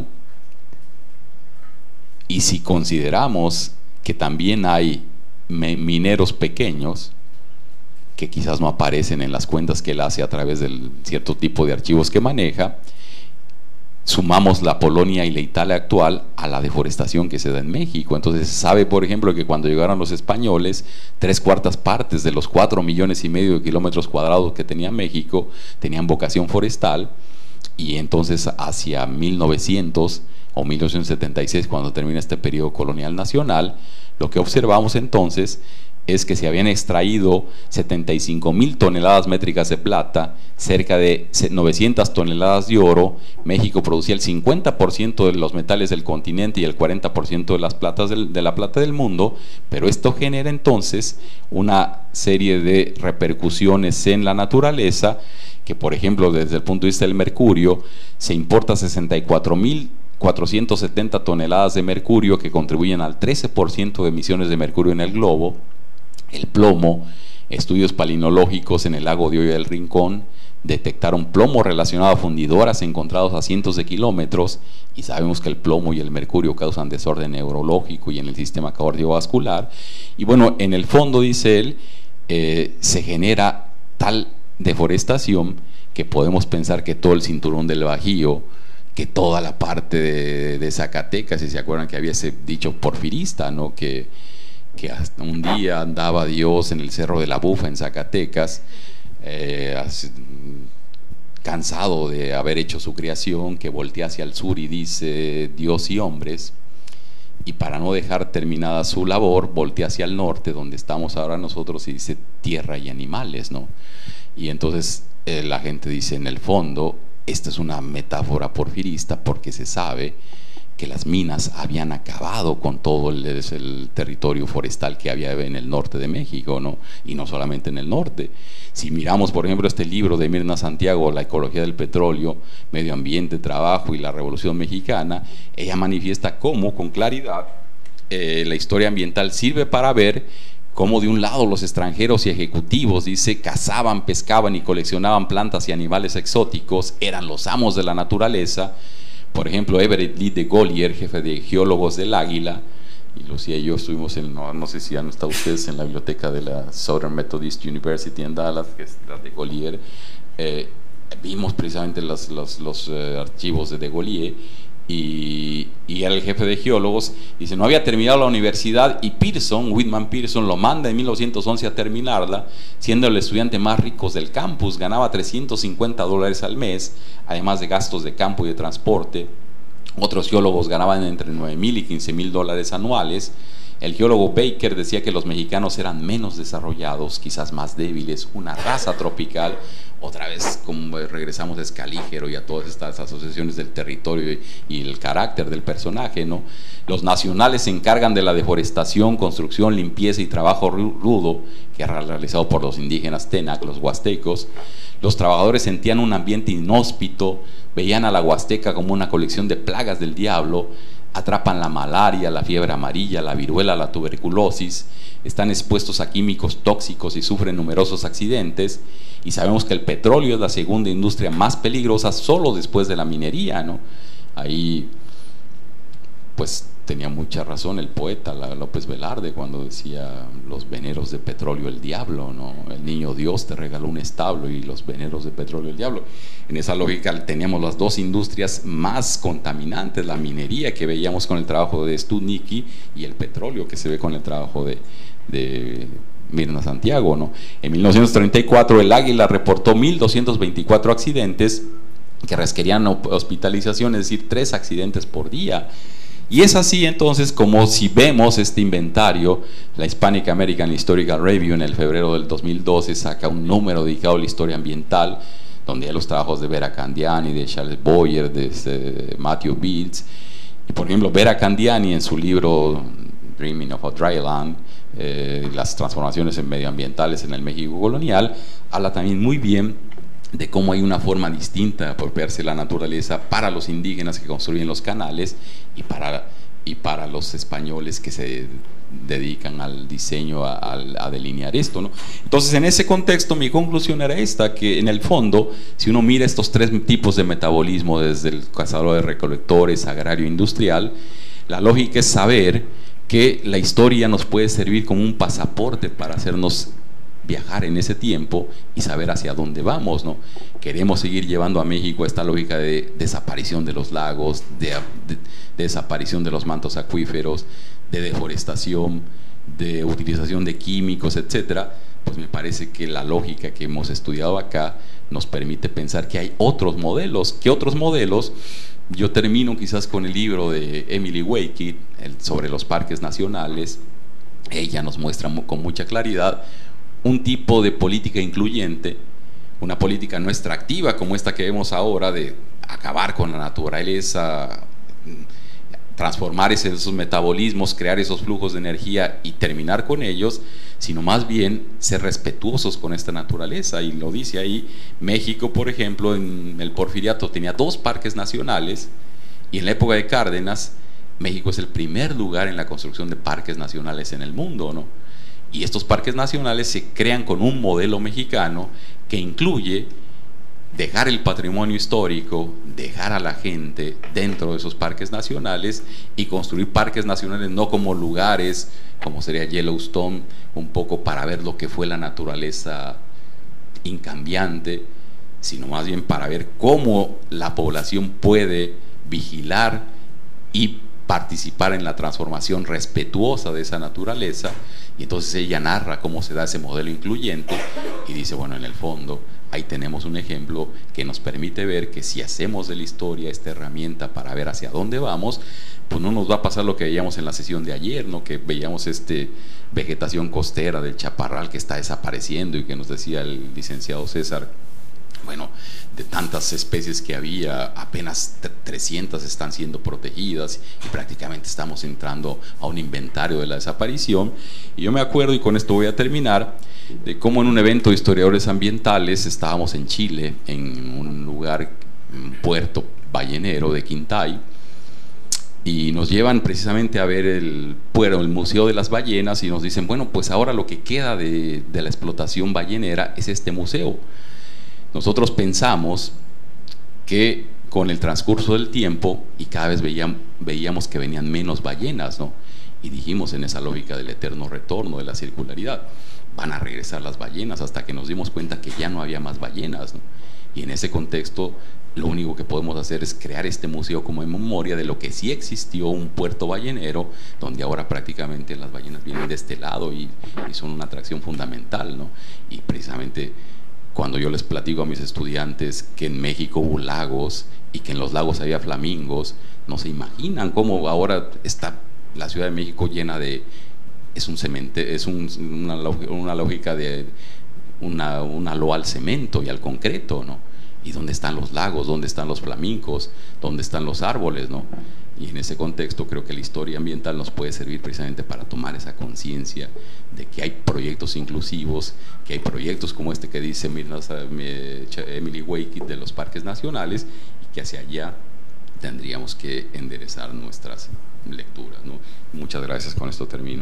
Y si consideramos que también hay mineros pequeños que quizás no aparecen en las cuentas que él hace a través del cierto tipo de archivos que maneja, sumamos la Polonia y la Italia actual a la deforestación que se da en México. Entonces se sabe, por ejemplo, que cuando llegaron los españoles, tres cuartas partes de los cuatro millones y medio de kilómetros cuadrados que tenía México tenían vocación forestal, y entonces hacia mil novecientos o mil novecientos setenta y seis, cuando termina este periodo colonial nacional, lo que observamos entonces es que se habían extraído setenta y cinco mil toneladas métricas de plata, cerca de novecientas toneladas de oro. México producía el cincuenta por ciento de los metales del continente y el cuarenta por ciento de las platas del, de la plata del mundo, pero esto genera entonces una serie de repercusiones en la naturaleza, que por ejemplo desde el punto de vista del mercurio, se importa sesenta y cuatro mil cuatrocientas setenta toneladas de mercurio, que contribuyen al trece por ciento de emisiones de mercurio en el globo. El plomo, estudios palinológicos en el lago de Hoyo del Rincón detectaron plomo relacionado a fundidoras encontrados a cientos de kilómetros, y sabemos que el plomo y el mercurio causan desorden neurológico y en el sistema cardiovascular. Y bueno, en el fondo, dice él, eh, se genera tal deforestación que podemos pensar que todo el cinturón del Bajío, que toda la parte de, de Zacatecas, si se acuerdan que había ese dicho porfirista, ¿no?, que que hasta un día andaba Dios en el Cerro de la Bufa en Zacatecas, eh, cansado de haber hecho su creación, que voltea hacia el sur y dice Dios y hombres, y para no dejar terminada su labor, voltea hacia el norte, donde estamos ahora nosotros, y dice tierra y animales, ¿no? Y entonces eh, la gente dice, en el fondo, esta es una metáfora porfirista, porque se sabe que las minas habían acabado con todo el, el territorio forestal que había en el norte de México, ¿no? Y no solamente en el norte. Si miramos, por ejemplo, este libro de Mirna Santiago, La ecología del petróleo, medio ambiente, trabajo y la revolución mexicana, ella manifiesta cómo, con claridad, eh, la historia ambiental sirve para ver cómo de un lado los extranjeros y ejecutivos, dice, cazaban, pescaban y coleccionaban plantas y animales exóticos, eran los amos de la naturaleza. Por ejemplo, Everett Lee de Gaulier, jefe de geólogos del Águila, y Lucía y yo estuvimos en, no, no sé si han estado ustedes en la biblioteca de la Southern Methodist University en Dallas, que es la de Gaulier, eh, vimos precisamente los, los, los uh, archivos de de Gaulier, y, y era el jefe de geólogos. Dice, no había terminado la universidad, y Pearson, Whitman Pearson, lo manda en mil novecientos once a terminarla, siendo el estudiante más rico del campus, ganaba trescientos cincuenta dólares al mes, además de gastos de campo y de transporte. otros geólogos ganaban entre nueve mil y quince mil dólares anuales. El geólogo Baker decía que los mexicanos eran menos desarrollados, quizás más débiles, una raza tropical. Otra vez, como regresamos a Escalígero y a todas estas asociaciones del territorio y, y el carácter del personaje, ¿no? Los nacionales se encargan de la deforestación, construcción, limpieza y trabajo rudo, que era realizado por los indígenas Tenac, los huastecos. Los trabajadores sentían un ambiente inhóspito, veían a la Huasteca como una colección de plagas del diablo, atrapan la malaria, la fiebre amarilla, la viruela, la tuberculosis, están expuestos a químicos tóxicos y sufren numerosos accidentes, y sabemos que el petróleo es la segunda industria más peligrosa solo después de la minería, ¿no? Ahí pues tenía mucha razón el poeta López Velarde cuando decía: los veneros de petróleo el diablo, ¿no? El niño Dios te regaló un establo y los veneros de petróleo el diablo. En esa lógica teníamos las dos industrias más contaminantes, la minería que veíamos con el trabajo de Studnicki y el petróleo que se ve con el trabajo de, de Mirna Santiago, ¿no? En mil novecientos treinta y cuatro el Águila reportó mil doscientos veinticuatro accidentes que requerían hospitalización, es decir, tres accidentes por día. Y es así entonces como, si vemos este inventario, la Hispanic American Historical Review en el febrero del dos mil doce saca un número dedicado a la historia ambiental, donde hay los trabajos de Vera Candiani, de Charles Boyer, de, de Matthew Beals. Y por ejemplo, Vera Candiani en su libro Dreaming of a Dry Land, eh, las transformaciones medioambientales en el México colonial, habla también muy bien de cómo hay una forma distinta de apropiarse la naturaleza para los indígenas que construyen los canales y para, y para los españoles que se dedican al diseño, a, a, a delinear esto, ¿no? Entonces, en ese contexto, mi conclusión era esta, que en el fondo, si uno mira estos tres tipos de metabolismo, desde el cazador de recolectores, agrario, industrial, la lógica es saber que la historia nos puede servir como un pasaporte para hacernos viajar en ese tiempo y saber hacia dónde vamos, ¿no? Queremos seguir llevando a México esta lógica de desaparición de los lagos, de, de, de desaparición de los mantos acuíferos, de deforestación, de utilización de químicos, etcétera. Pues me parece que la lógica que hemos estudiado acá nos permite pensar que hay otros modelos. ¿Qué otros modelos? Yo termino quizás con el libro de Emily Wakey sobre los parques nacionales. Ella nos muestra con mucha claridad un tipo de política incluyente, una política no extractiva como esta que vemos ahora, de acabar con la naturaleza, transformar esos metabolismos, crear esos flujos de energía y terminar con ellos, sino más bien ser respetuosos con esta naturaleza. Y lo dice ahí, México, por ejemplo, en el Porfiriato tenía dos parques nacionales, y en la época de Cárdenas, México es el primer lugar en la construcción de parques nacionales en el mundo, ¿no? Y estos parques nacionales se crean con un modelo mexicano que incluye dejar el patrimonio histórico, dejar a la gente dentro de esos parques nacionales y construir parques nacionales no como lugares, como sería Yellowstone, un poco para ver lo que fue la naturaleza incambiante, sino más bien para ver cómo la población puede vigilar y participar en la transformación respetuosa de esa naturaleza. Y entonces ella narra cómo se da ese modelo incluyente y dice, bueno, en el fondo ahí tenemos un ejemplo que nos permite ver que si hacemos de la historia esta herramienta para ver hacia dónde vamos, pues no nos va a pasar lo que veíamos en la sesión de ayer, ¿no? Que veíamos este vegetación costera del chaparral que está desapareciendo, y que nos decía el licenciado César, bueno, de tantas especies que había, apenas trescientas están siendo protegidas y prácticamente estamos entrando a un inventario de la desaparición. Y yo me acuerdo, y con esto voy a terminar, de cómo en un evento de historiadores ambientales estábamos en Chile, en un lugar, un puerto ballenero de Quintay, y nos llevan precisamente a ver el, bueno, el Museo de las Ballenas, y nos dicen, bueno, pues ahora lo que queda de, de la explotación ballenera es este museo. Nosotros pensamos que con el transcurso del tiempo, y cada vez veíamos, veíamos que venían menos ballenas, ¿no? Y dijimos, en esa lógica del eterno retorno, de la circularidad, van a regresar las ballenas, hasta que nos dimos cuenta que ya no había más ballenas, ¿no? Y en ese contexto, lo único que podemos hacer es crear este museo como en memoria de lo que sí existió, un puerto ballenero, donde ahora prácticamente las ballenas vienen de este lado y, y son una atracción fundamental, ¿no? Y precisamente cuando yo les platico a mis estudiantes que en México hubo lagos y que en los lagos había flamingos, no se imaginan cómo ahora está la Ciudad de México llena de, es un cemente, es un, una, una lógica de una, una loa al cemento y al concreto, ¿no? ¿Y dónde están los lagos? ¿Dónde están los flamencos? ¿Dónde están los árboles, no? Y en ese contexto creo que la historia ambiental nos puede servir precisamente para tomar esa conciencia de que hay proyectos inclusivos, que hay proyectos como este que dice Emily Wakey de los parques nacionales, y que hacia allá tendríamos que enderezar nuestras lecturas, ¿no? Muchas gracias, con esto termino.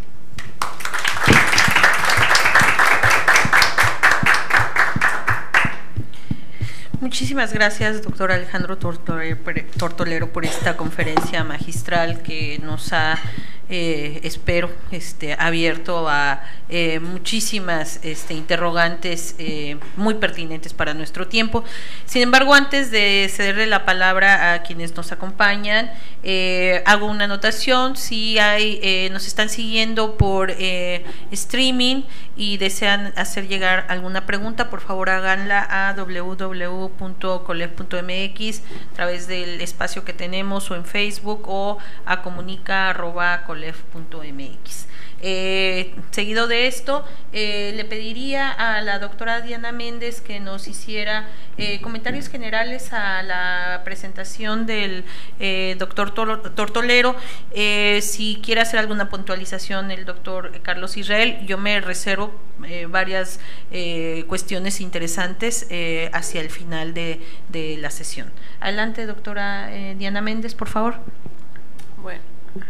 Muchísimas gracias, doctor Alejandro Tortolero, por esta conferencia magistral que nos ha, eh, espero, este, abierto a eh, muchísimas este, interrogantes eh, muy pertinentes para nuestro tiempo. Sin embargo, antes de cederle la palabra a quienes nos acompañan, eh, hago una anotación. Si hay, eh, nos están siguiendo por eh, streaming y desean hacer llegar alguna pregunta, por favor háganla a w w w punto colef punto m x a través del espacio que tenemos, o en Facebook, o a comunica arroba colef punto m x. Eh, seguido de esto, eh, le pediría a la doctora Diana Méndez que nos hiciera eh, comentarios generales a la presentación del eh, doctor Tortolero. Eh, si quiere hacer alguna puntualización el doctor Carlos Israel, yo me reservo eh, varias eh, cuestiones interesantes eh, hacia el final de, de la sesión. Adelante, doctora eh, Diana Méndez, por favor. Bueno.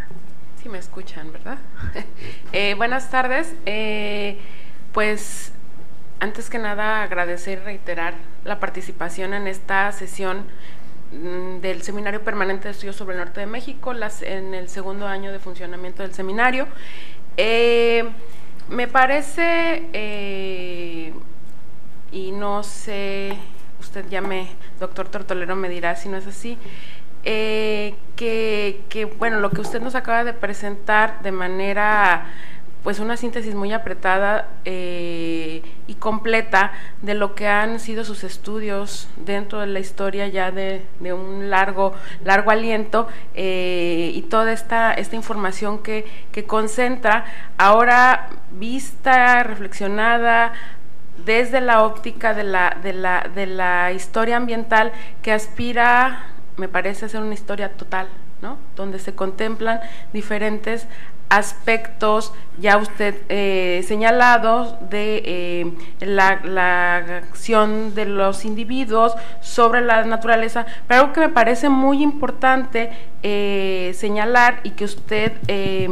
Sí me escuchan, ¿verdad? eh, buenas tardes. Eh, pues, antes que nada, agradecer y reiterar la participación en esta sesión mmm, del Seminario Permanente de Estudios sobre el Norte de México, las, en el segundo año de funcionamiento del seminario. Eh, me parece, eh, y no sé, usted ya me, doctor Tortolero me dirá si no es así, Eh, que, que, bueno, lo que usted nos acaba de presentar de manera, pues una síntesis muy apretada eh, y completa de lo que han sido sus estudios dentro de la historia ya de, de un largo, largo aliento eh, y toda esta, esta información que, que concentra, ahora vista, reflexionada, desde la óptica de la, de la, de la historia ambiental que aspira, me parece ser una historia total, ¿no? Donde se contemplan diferentes aspectos ya usted eh, señalados de eh, la, la acción de los individuos sobre la naturaleza, pero algo que me parece muy importante eh, señalar y que usted eh,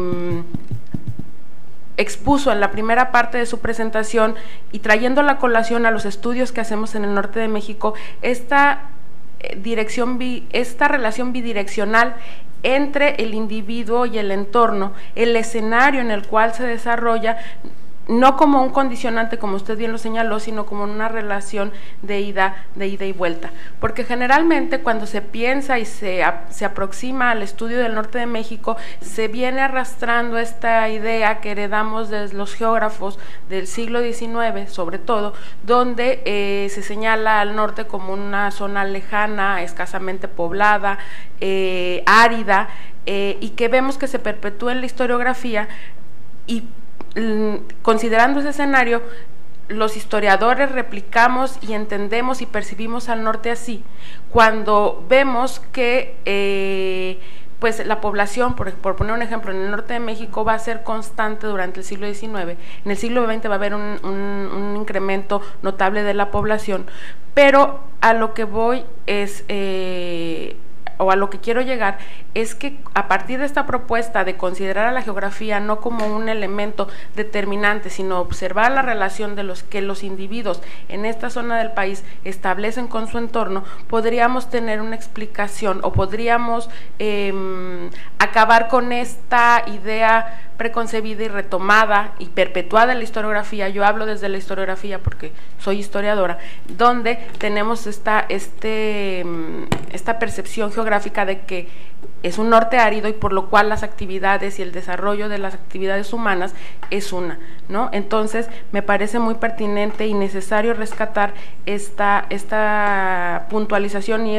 expuso en la primera parte de su presentación y trayendo la colación a los estudios que hacemos en el norte de México, esta dirección, esta relación bidireccional entre el individuo y el entorno, el escenario en el cual se desarrolla, no como un condicionante, como usted bien lo señaló, sino como una relación de ida, de ida y vuelta. Porque generalmente cuando se piensa y se, se aproxima al estudio del norte de México, se viene arrastrando esta idea que heredamos de los geógrafos del siglo diecinueve, sobre todo, donde eh, se señala al norte como una zona lejana, escasamente poblada, eh, árida, eh, y que vemos que se perpetúa en la historiografía, y considerando ese escenario, los historiadores replicamos y entendemos y percibimos al norte así, cuando vemos que eh, pues la población, por, por poner un ejemplo, en el norte de México va a ser constante durante el siglo diecinueve, en el siglo veinte va a haber un, un, un incremento notable de la población, pero a lo que voy es... Eh, o a lo que quiero llegar, es que a partir de esta propuesta de considerar a la geografía no como un elemento determinante, sino observar la relación de los que los individuos en esta zona del país establecen con su entorno, podríamos tener una explicación o podríamos eh, acabar con esta idea preconcebida y retomada y perpetuada en la historiografía. Yo hablo desde la historiografía porque soy historiadora, donde tenemos esta, este, esta percepción geográfica de que es un norte árido y por lo cual las actividades y el desarrollo de las actividades humanas es una, ¿no? Entonces me parece muy pertinente y necesario rescatar esta, esta puntualización y es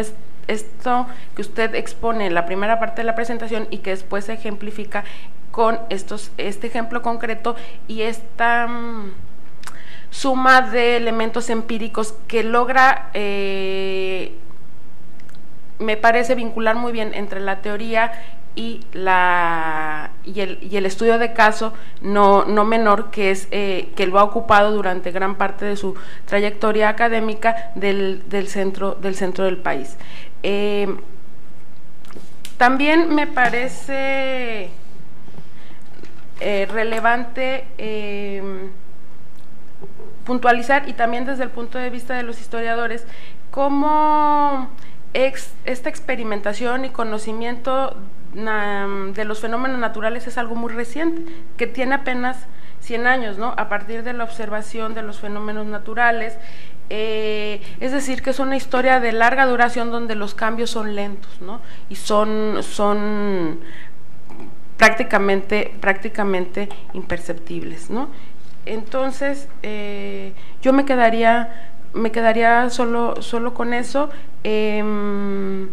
esto que usted expone en la primera parte de la presentación y que después se ejemplifica con estos, este ejemplo concreto y esta um, suma de elementos empíricos que logra, eh, me parece, vincular muy bien entre la teoría y, la, y, el, y el estudio de caso no, no menor, que es eh, que lo ha ocupado durante gran parte de su trayectoria académica del, del, centro, del centro del país. Eh, también me parece eh, relevante eh, puntualizar, y también desde el punto de vista de los historiadores, cómo ex, esta experimentación y conocimiento de los fenómenos naturales es algo muy reciente, que tiene apenas cien años, ¿no? A partir de la observación de los fenómenos naturales, eh, es decir, que es una historia de larga duración donde los cambios son lentos, ¿no? Y son, son prácticamente, prácticamente imperceptibles, ¿no? Entonces, eh, yo me quedaría, me quedaría solo, solo con eso. Eh,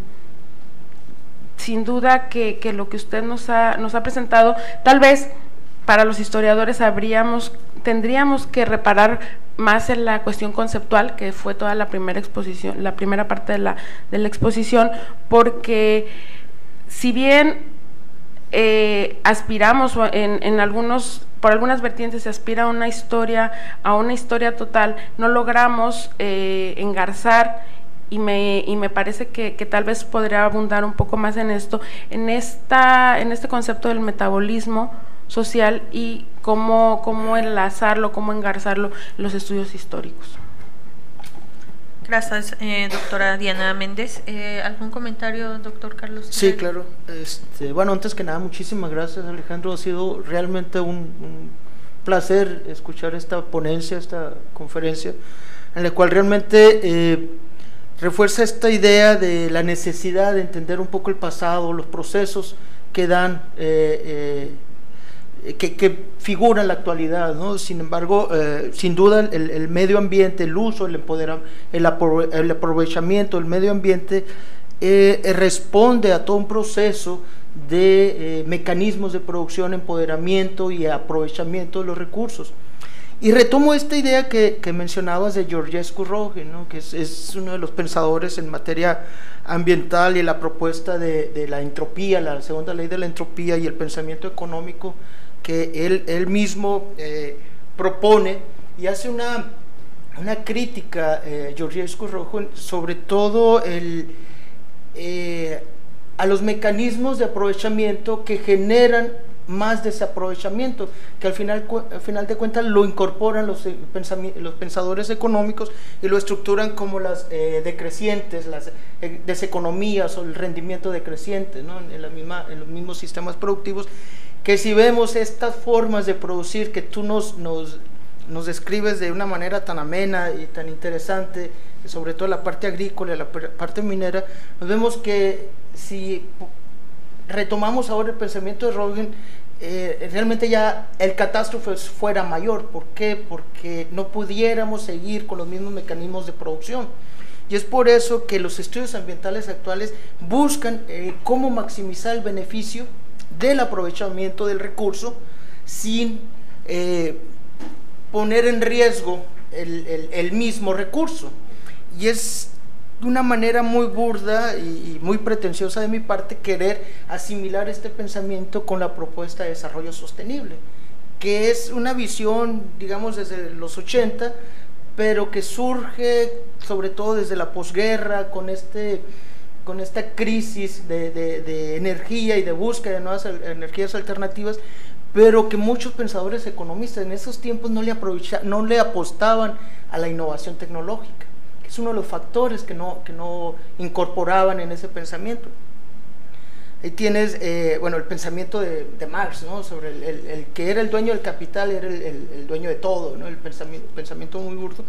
Sin duda que, que lo que usted nos ha, nos ha presentado, tal vez para los historiadores habríamos, tendríamos que reparar más en la cuestión conceptual, que fue toda la primera exposición, la primera parte de la, de la exposición, porque si bien eh, aspiramos en, en algunos, por algunas vertientes se aspira a una historia, a una historia total, no logramos eh, engarzar. Y me, y me parece que, que tal vez podría abundar un poco más en esto, en, esta, en este concepto del metabolismo social y cómo, cómo enlazarlo, cómo engarzarlo en los estudios históricos. Gracias, eh, doctora Diana Méndez. Eh, ¿Algún comentario, doctor Carlos? Sí, claro. Este, bueno, antes que nada, muchísimas gracias, Alejandro. Ha sido realmente un, un placer escuchar esta ponencia, esta conferencia, en la cual realmente Eh, refuerza esta idea de la necesidad de entender un poco el pasado, los procesos que dan, eh, eh, que, que figuran en la actualidad, ¿no? Sin embargo, eh, sin duda el, el medio ambiente, el uso, el empoderamiento, el, aprove el aprovechamiento del medio ambiente eh, eh, responde a todo un proceso de eh, mecanismos de producción, empoderamiento y aprovechamiento de los recursos. Y retomo esta idea que, que mencionabas de Georgescu Roegen, ¿no? Que es, es uno de los pensadores en materia ambiental y la propuesta de, de la entropía, la segunda ley de la entropía y el pensamiento económico que él, él mismo eh, propone, y hace una, una crítica, eh, Georgescu Roegen, sobre todo el, eh, a los mecanismos de aprovechamiento que generan más desaprovechamiento, que al final, al final de cuentas lo incorporan los, los pensadores económicos y lo estructuran como las eh, decrecientes, las eh, deseconomías o el rendimiento decreciente, ¿no? en, la misma, en los mismos sistemas productivos, que si vemos estas formas de producir que tú nos, nos, nos describes de una manera tan amena y tan interesante, sobre todo la parte agrícola y la parte minera, nos vemos que si retomamos ahora el pensamiento de Roegen, eh, realmente ya el catástrofe fuera mayor. ¿Por qué? Porque no pudiéramos seguir con los mismos mecanismos de producción. Y es por eso que los estudios ambientales actuales buscan eh, cómo maximizar el beneficio del aprovechamiento del recurso sin eh, poner en riesgo el, el, el mismo recurso. Y es de una manera muy burda y, y muy pretenciosa de mi parte querer asimilar este pensamiento con la propuesta de desarrollo sostenible, que es una visión, digamos, desde los ochenta, pero que surge sobre todo desde la posguerra, con, este, con esta crisis de, de, de energía y de búsqueda de nuevas energías alternativas, pero que muchos pensadores economistas en esos tiempos no le, aprovecha, no le apostaban a la innovación tecnológica. Es uno de los factores que no, que no incorporaban en ese pensamiento. Ahí tienes, eh, bueno, el pensamiento de, de Marx, ¿no? Sobre el, el, el que era el dueño del capital, era el, el, el dueño de todo, ¿no? El pensamiento, pensamiento muy burdo.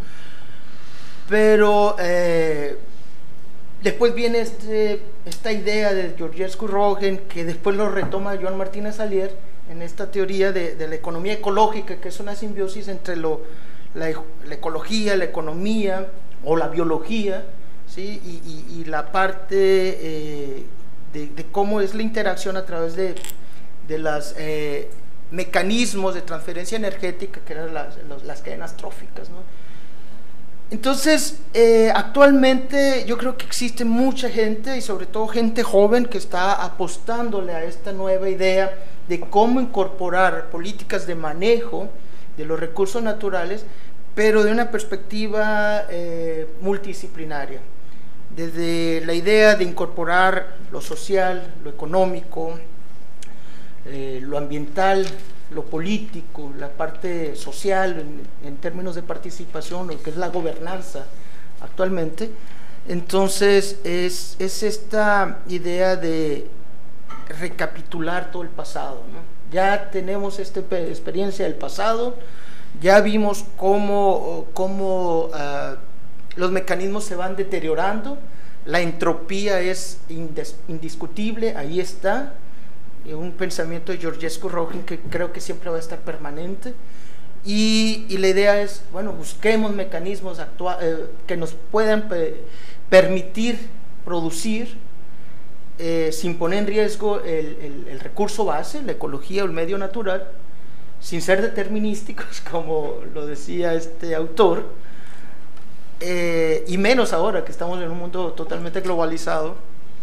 Pero eh, después viene este, esta idea de Georgescu Roegen, que después lo retoma Joan Martínez Alier en esta teoría de, de la economía ecológica, que es una simbiosis entre lo, la, la ecología, la economía o la biología, ¿sí? y, y, y la parte eh, de, de cómo es la interacción a través de, de los eh, mecanismos de transferencia energética, que eran las, las cadenas tróficas, ¿no? Entonces, eh, actualmente yo creo que existe mucha gente, y sobre todo gente joven, que está apostándole a esta nueva idea de cómo incorporar políticas de manejo de los recursos naturales, pero de una perspectiva eh, multidisciplinaria, desde la idea de incorporar lo social, lo económico, eh, lo ambiental, lo político, la parte social en, en términos de participación, lo que es la gobernanza actualmente. Entonces es, es esta idea de recapitular todo el pasado, ¿no? Ya tenemos esta experiencia del pasado, ya vimos cómo, cómo uh, los mecanismos se van deteriorando, la entropía es indiscutible, ahí está, un pensamiento de Georgescu Roegen que creo que siempre va a estar permanente, y, y la idea es, bueno, busquemos mecanismos actua eh, que nos puedan pe permitir producir eh, sin poner en riesgo el, el, el recurso base, la ecología o el medio natural, sin ser determinísticos, como lo decía este autor, eh, y menos ahora que estamos en un mundo totalmente globalizado,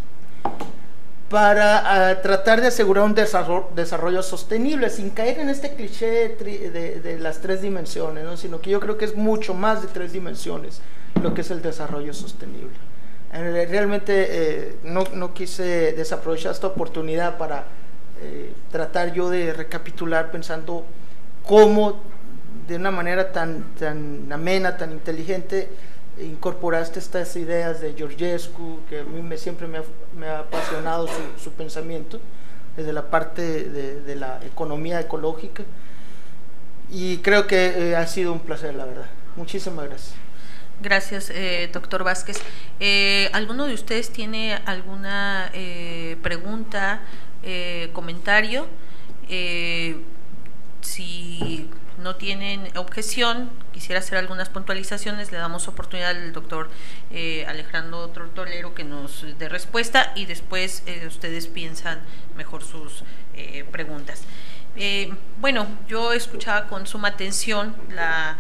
para uh, tratar de asegurar un desarrollo, desarrollo sostenible, sin caer en este cliché de, de las tres dimensiones, ¿no? Sino que yo creo que es mucho más de tres dimensiones lo que es el desarrollo sostenible. Eh, realmente eh, no, no quise desaprovechar esta oportunidad para eh, tratar yo de recapitular pensando cómo de una manera tan, tan amena, tan inteligente, incorporaste estas ideas de Georgescu, que a mí me, siempre me ha, me ha apasionado su, su pensamiento, desde la parte de, de la economía ecológica, y creo que eh, ha sido un placer, la verdad. Muchísimas gracias. Gracias, eh, doctor Vázquez. Eh, ¿Alguno de ustedes tiene alguna eh, pregunta, eh, comentario? Eh, si no tienen objeción, quisiera hacer algunas puntualizaciones, le damos oportunidad al doctor eh, Alejandro Tortolero que nos dé respuesta, y después eh, ustedes piensan mejor sus eh, preguntas. Eh, bueno, yo escuchaba con suma atención la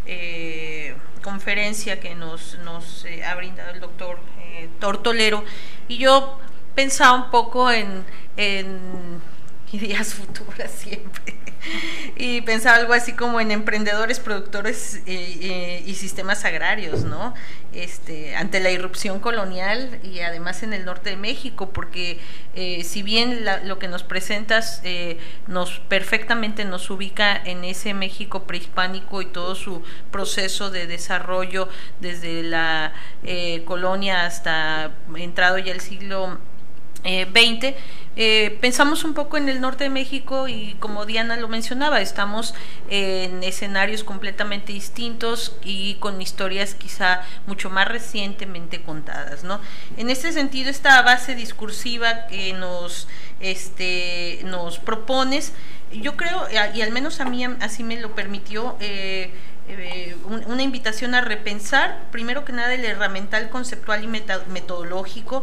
eh, conferencia que nos, nos eh, ha brindado el doctor eh, Tortolero, y yo pensaba un poco en, en ideas futuras siempre, y pensaba algo así como en emprendedores, productores eh, eh, y sistemas agrarios, ¿no? Este, ante la irrupción colonial, y además en el norte de México, porque eh, si bien la, lo que nos presentas eh, nos perfectamente nos ubica en ese México prehispánico y todo su proceso de desarrollo desde la eh, colonia hasta entrado ya el siglo eh, veinte, Eh, pensamos un poco en el norte de México, y como Diana lo mencionaba, estamos en escenarios completamente distintos y con historias quizá mucho más recientemente contadas, ¿no? En ese sentido, esta base discursiva que nos, este, nos propones, yo creo, y al menos a mí así me lo permitió, eh, Eh, una invitación a repensar, primero que nada, el herramental conceptual y metodológico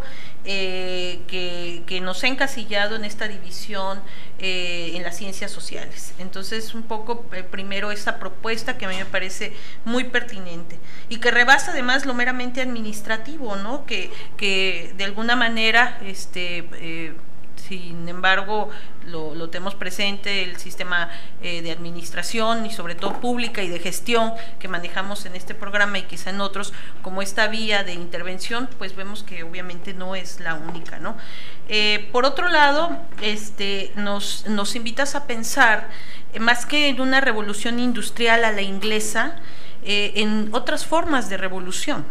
eh, que, que nos ha encasillado en esta división eh, en las ciencias sociales. Entonces, un poco eh, primero esta propuesta que a mí me parece muy pertinente y que rebasa además lo meramente administrativo, ¿no? Que, que de alguna manera este eh, sin embargo, lo, lo tenemos presente, el sistema eh, de administración y sobre todo pública y de gestión que manejamos en este programa y quizá en otros, como esta vía de intervención, pues vemos que obviamente no es la única, ¿no? Eh, por otro lado, este, nos, nos invitas a pensar, eh, más que en una revolución industrial a la inglesa, eh, en otras formas de revolución.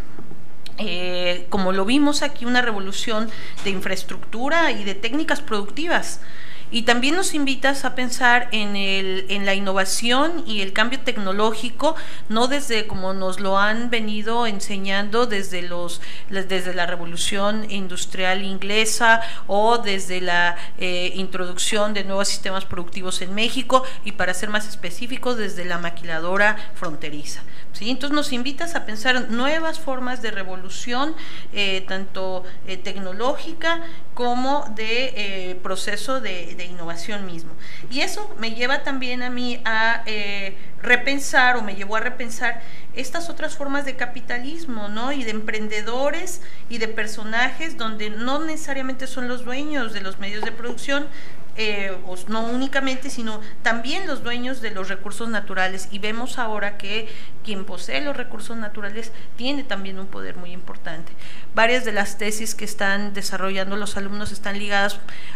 Eh, como lo vimos aquí, una revolución de infraestructura y de técnicas productivas, Y también nos invitas a pensar en, el, en la innovación y el cambio tecnológico, no desde como nos lo han venido enseñando desde, los, desde la Revolución Industrial Inglesa o desde la eh, introducción de nuevos sistemas productivos en México, y para ser más específicos, desde la maquiladora fronteriza. ¿Sí? Entonces nos invitas a pensar nuevas formas de revolución, eh, tanto eh, tecnológica como de eh, proceso de, de innovación mismo. Y eso me lleva también a mí a eh, repensar, o me llevó a repensar estas otras formas de capitalismo, ¿no? Y de emprendedores y de personajes donde no necesariamente son los dueños de los medios de producción, Eh, no únicamente, sino también los dueños de los recursos naturales, y vemos ahora que quien posee los recursos naturales tiene también un poder muy importante. Varias de las tesis que están desarrollando los alumnos están ligadas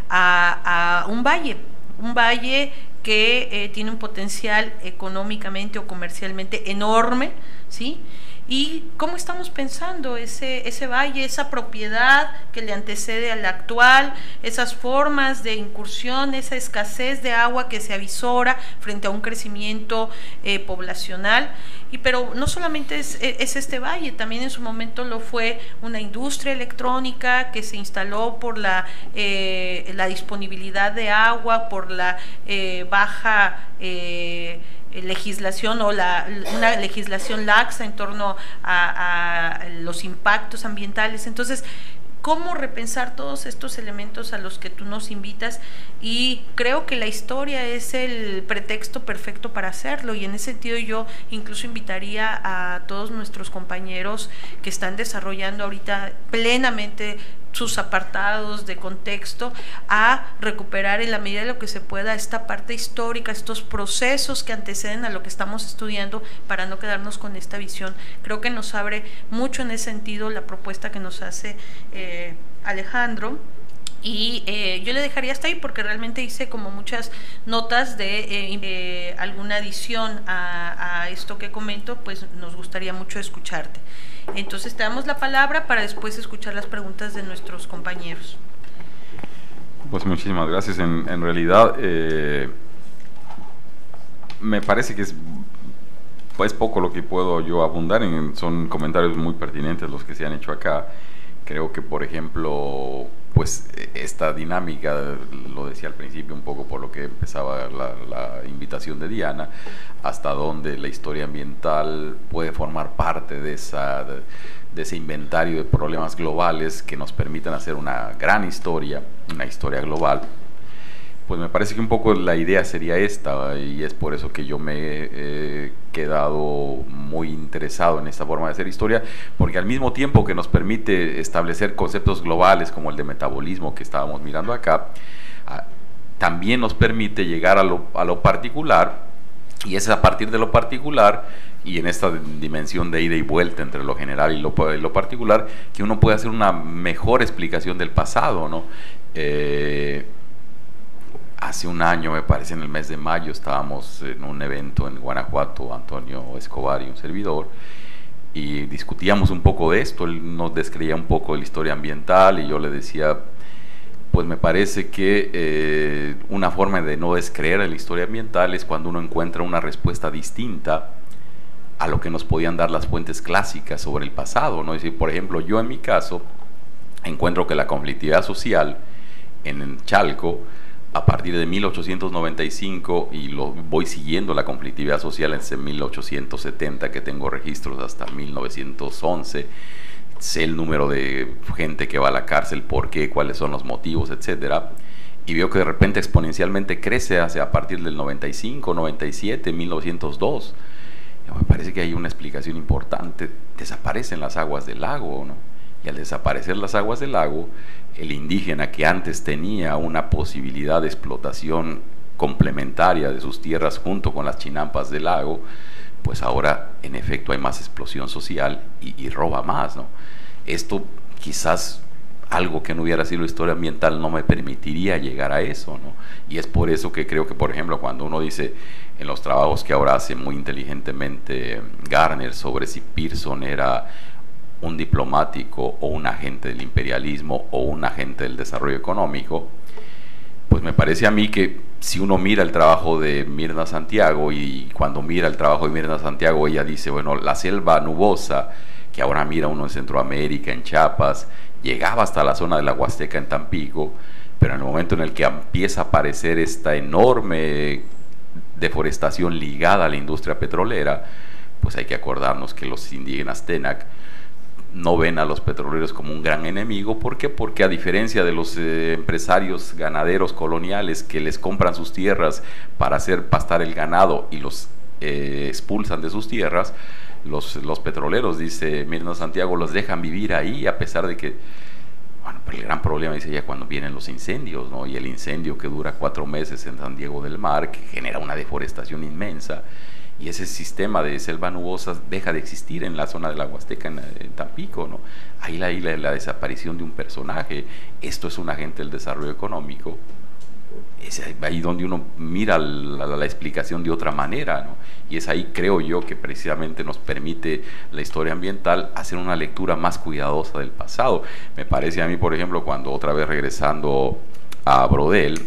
a, a un valle, un valle que eh, tiene un potencial económicamente o comercialmente enorme, ¿sí? Y cómo estamos pensando ese, ese valle, esa propiedad que le antecede a la actual, esas formas de incursión, esa escasez de agua que se avisora frente a un crecimiento eh, poblacional. Y pero no solamente es, es este valle, también en su momento lo fue una industria electrónica que se instaló por la, eh, la disponibilidad de agua, por la eh, baja eh, legislación o la, una legislación laxa en torno a, a los impactos ambientales. Entonces, ¿cómo repensar todos estos elementos a los que tú nos invitas? Y creo que la historia es el pretexto perfecto para hacerlo, y en ese sentido yo incluso invitaría a todos nuestros compañeros que están desarrollando ahorita plenamente sus apartados de contexto a recuperar en la medida de lo que se pueda esta parte histórica, estos procesos que anteceden a lo que estamos estudiando, para no quedarnos con esta visión. Creo que nos abre mucho en ese sentido la propuesta que nos hace eh, Alejandro. Y eh, yo le dejaría hasta ahí, porque realmente hice como muchas notas de eh, eh, alguna adición a, a esto que comento, pues nos gustaría mucho escucharte. Entonces te damos la palabra para después escuchar las preguntas de nuestros compañeros. Pues muchísimas gracias. En, en realidad eh, me parece que es pues poco lo que puedo yo abundar en, son comentarios muy pertinentes los que se han hecho acá. Creo que, por ejemplo, pues esta dinámica, lo decía al principio un poco por lo que empezaba la, la invitación de Diana, hasta donde la historia ambiental puede formar parte de, esa, de, de ese inventario de problemas globales que nos permitan hacer una gran historia, una historia global. Pues me parece que un poco la idea sería esta, y es por eso que yo me he eh, quedado muy interesado en esta forma de hacer historia, porque al mismo tiempo que nos permite establecer conceptos globales como el de metabolismo que estábamos mirando acá, ah, también nos permite llegar a lo, a lo particular, y es a partir de lo particular y en esta dimensión de ida y vuelta entre lo general y lo, lo particular, que uno puede hacer una mejor explicación del pasado, ¿no? Eh, Hace un año, me parece, en el mes de mayo, estábamos en un evento en Guanajuato, Antonio Escobar y un servidor, y discutíamos un poco de esto. Él nos describía un poco de la historia ambiental y yo le decía, pues me parece que eh, una forma de no descreer en la historia ambiental es cuando uno encuentra una respuesta distinta a lo que nos podían dar las fuentes clásicas sobre el pasado, ¿no? Es decir, por ejemplo, yo en mi caso encuentro que la conflictividad social en Chalco, a partir de mil ochocientos noventa y cinco, y lo voy siguiendo la conflictividad social desde mil ochocientos setenta, que tengo registros hasta mil novecientos once, sé el número de gente que va a la cárcel, por qué, cuáles son los motivos, etcétera, y veo que de repente exponencialmente crece hacia a partir del noventa y cinco, noventa y siete, mil novecientos dos. Me parece que hay una explicación importante: desaparecen las aguas del lago, ¿no? Y al desaparecer las aguas del lago, el indígena que antes tenía una posibilidad de explotación complementaria de sus tierras junto con las chinampas del lago, pues ahora en efecto hay más explosión social y, y roba más, ¿no? Esto quizás, algo que no hubiera sido historia ambiental, no me permitiría llegar a eso, ¿no? Y es por eso que creo que, por ejemplo, cuando uno dice en los trabajos que ahora hace muy inteligentemente Garner sobre si Pearson era un diplomático o un agente del imperialismo o un agente del desarrollo económico, pues me parece a mí que si uno mira el trabajo de Mirna Santiago, y cuando mira el trabajo de Mirna Santiago, ella dice, bueno, la selva nubosa, que ahora mira uno en Centroamérica, en Chiapas, llegaba hasta la zona de la Huasteca en Tampico, pero en el momento en el que empieza a aparecer esta enorme deforestación ligada a la industria petrolera, pues hay que acordarnos que los indígenas Tenac no ven a los petroleros como un gran enemigo. ¿Por qué? Porque a diferencia de los eh, empresarios ganaderos coloniales que les compran sus tierras para hacer pastar el ganado y los eh, expulsan de sus tierras, los, los petroleros, dice Mirna Santiago, los dejan vivir ahí a pesar de que, bueno, pero el gran problema, dice ella, cuando vienen los incendios, ¿no? Y el incendio que dura cuatro meses en San Diego del Mar, que genera una deforestación inmensa, y ese sistema de selva nubosa deja de existir en la zona de la Huasteca, en, en Tampico, ¿no? Ahí la, la, la desaparición de un personaje. Esto es un agente del desarrollo económico. Es ahí donde uno mira la, la, la explicación de otra manera, ¿no? Y es ahí, creo yo, que precisamente nos permite la historia ambiental hacer una lectura más cuidadosa del pasado. Me parece a mí, por ejemplo, cuando otra vez regresando a Brodel,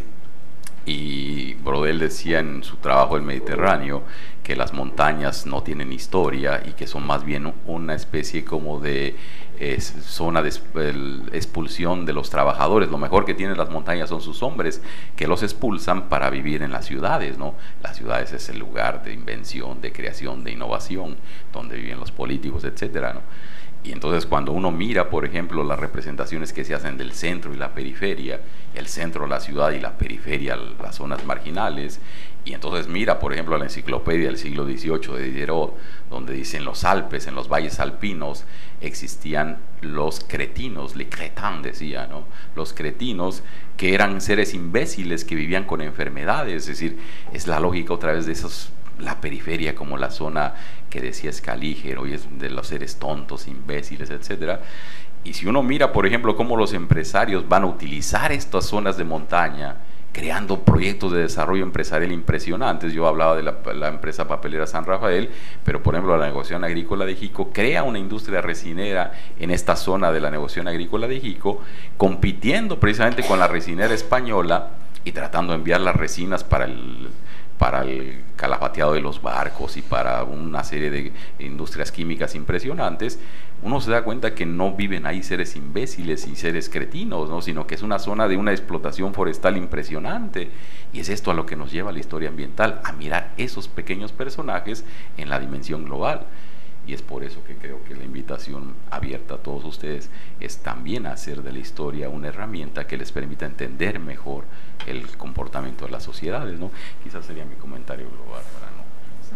y Brodel decía en su trabajo El Mediterráneo que las montañas no tienen historia y que son más bien una especie como de eh, zona de expulsión de los trabajadores. Lo mejor que tienen las montañas son sus hombres, que los expulsan para vivir en las ciudades, ¿no? Las ciudades es el lugar de invención, de creación, de innovación, donde viven los políticos, etcétera, ¿no? Y entonces cuando uno mira, por ejemplo, las representaciones que se hacen del centro y la periferia, el centro la ciudad y la periferia las zonas marginales, y entonces mira, por ejemplo, la enciclopedia del siglo dieciocho de Diderot, donde dice en los Alpes, en los valles alpinos, existían los cretinos, les crétins decía, ¿no? Los cretinos, que eran seres imbéciles que vivían con enfermedades. Es decir, es la lógica otra vez de esos, la periferia como la zona que decía Scaliger, hoy es de los seres tontos, imbéciles, etcétera. Y si uno mira, por ejemplo, cómo los empresarios van a utilizar estas zonas de montaña, creando proyectos de desarrollo empresarial impresionantes. Yo hablaba de la, la empresa papelera San Rafael, pero por ejemplo la negociación agrícola de Jico crea una industria resinera en esta zona de la negociación agrícola de Jico, compitiendo precisamente con la resinera española y tratando de enviar las resinas para el para el calafateado de los barcos y para una serie de industrias químicas impresionantes. Uno se da cuenta que no viven ahí seres imbéciles y seres cretinos, ¿no? Sino que es una zona de una explotación forestal impresionante. Y es esto a lo que nos lleva la historia ambiental, a mirar esos pequeños personajes en la dimensión global. Y es por eso que creo que la invitación abierta a todos ustedes es también hacer de la historia una herramienta que les permita entender mejor el comportamiento de las sociedades, ¿no? Quizás sería mi comentario global para no...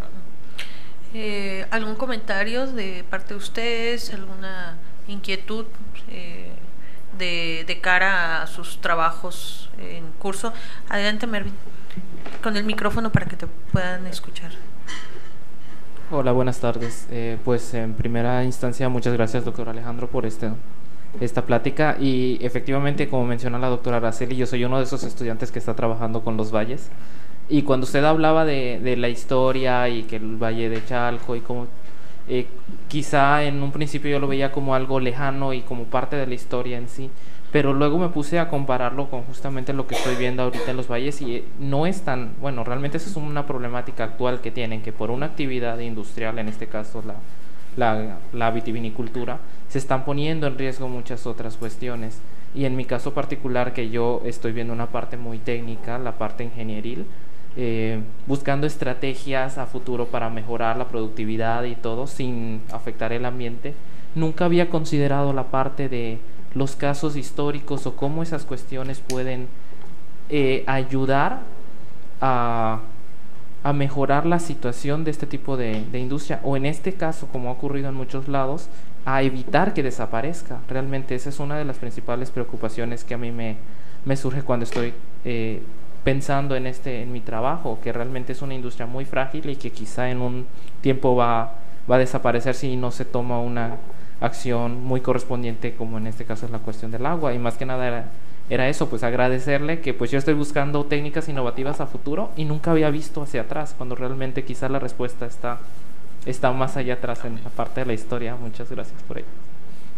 Eh, ¿Algún comentario de parte de ustedes? ¿Alguna inquietud eh, de, de cara a sus trabajos en curso? Adelante, Mervin, con el micrófono para que te puedan escuchar. Hola, buenas tardes. Eh, pues en primera instancia, muchas gracias, doctor Alejandro, por este, esta plática. Y efectivamente, como menciona la doctora Araceli, yo soy uno de esos estudiantes que está trabajando con los valles. Y cuando usted hablaba de, de la historia y que el Valle de Chalco y como eh, quizá en un principio yo lo veía como algo lejano y como parte de la historia en sí, pero luego me puse a compararlo con justamente lo que estoy viendo ahorita en los valles y no es tan, bueno, realmente esa es una problemática actual que tienen, que por una actividad industrial, en este caso la, la, la vitivinicultura, se están poniendo en riesgo muchas otras cuestiones. Y en mi caso particular, que yo estoy viendo una parte muy técnica, la parte ingenieril, eh, buscando estrategias a futuro para mejorar la productividad y todo sin afectar el ambiente, nunca había considerado la parte de los casos históricos o cómo esas cuestiones pueden eh, ayudar a, a mejorar la situación de este tipo de, de industria, o en este caso, como ha ocurrido en muchos lados, a evitar que desaparezca. Realmente esa es una de las principales preocupaciones que a mí me, me surge cuando estoy eh, pensando en, este, en mi trabajo, que realmente es una industria muy frágil y que quizá en un tiempo va, va a desaparecer si no se toma una acción muy correspondiente, como en este caso es la cuestión del agua. Y más que nada era, era eso, pues agradecerle que pues yo estoy buscando técnicas innovativas a futuro y nunca había visto hacia atrás, cuando realmente quizá la respuesta está, está más allá atrás en la parte de la historia. Muchas gracias por ello.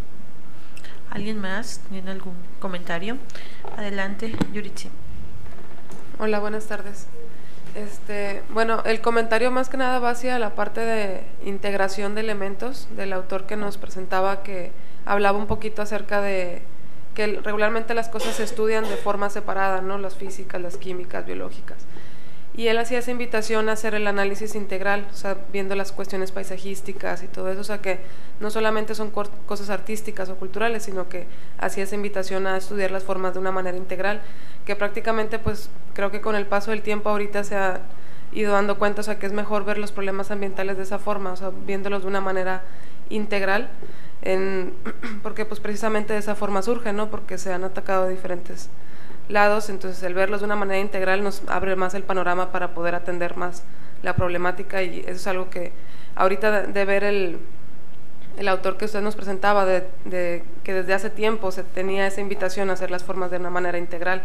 ¿Alguien más tiene algún comentario? Adelante, Yuritsi. Hola, buenas tardes. Este, bueno, el comentario más que nada va hacia la parte de integración de elementos del autor que nos presentaba, que hablaba un poquito acerca de que regularmente las cosas se estudian de forma separada, ¿no? Las físicas, las químicas, biológicas. Y él hacía esa invitación a hacer el análisis integral, o sea, viendo las cuestiones paisajísticas y todo eso, o sea, que no solamente son cosas artísticas o culturales, sino que hacía esa invitación a estudiar las formas de una manera integral, que prácticamente, pues, creo que con el paso del tiempo ahorita se ha ido dando cuenta, o sea, que es mejor ver los problemas ambientales de esa forma, o sea, viéndolos de una manera integral, en, porque pues precisamente de esa forma surge, ¿no? Porque se han atacado de diferentes lados, entonces el verlos de una manera integral nos abre más el panorama para poder atender más la problemática, y eso es algo que ahorita de, de ver el, el autor que usted nos presentaba, de, de que desde hace tiempo se tenía esa invitación a hacer las formas de una manera integral.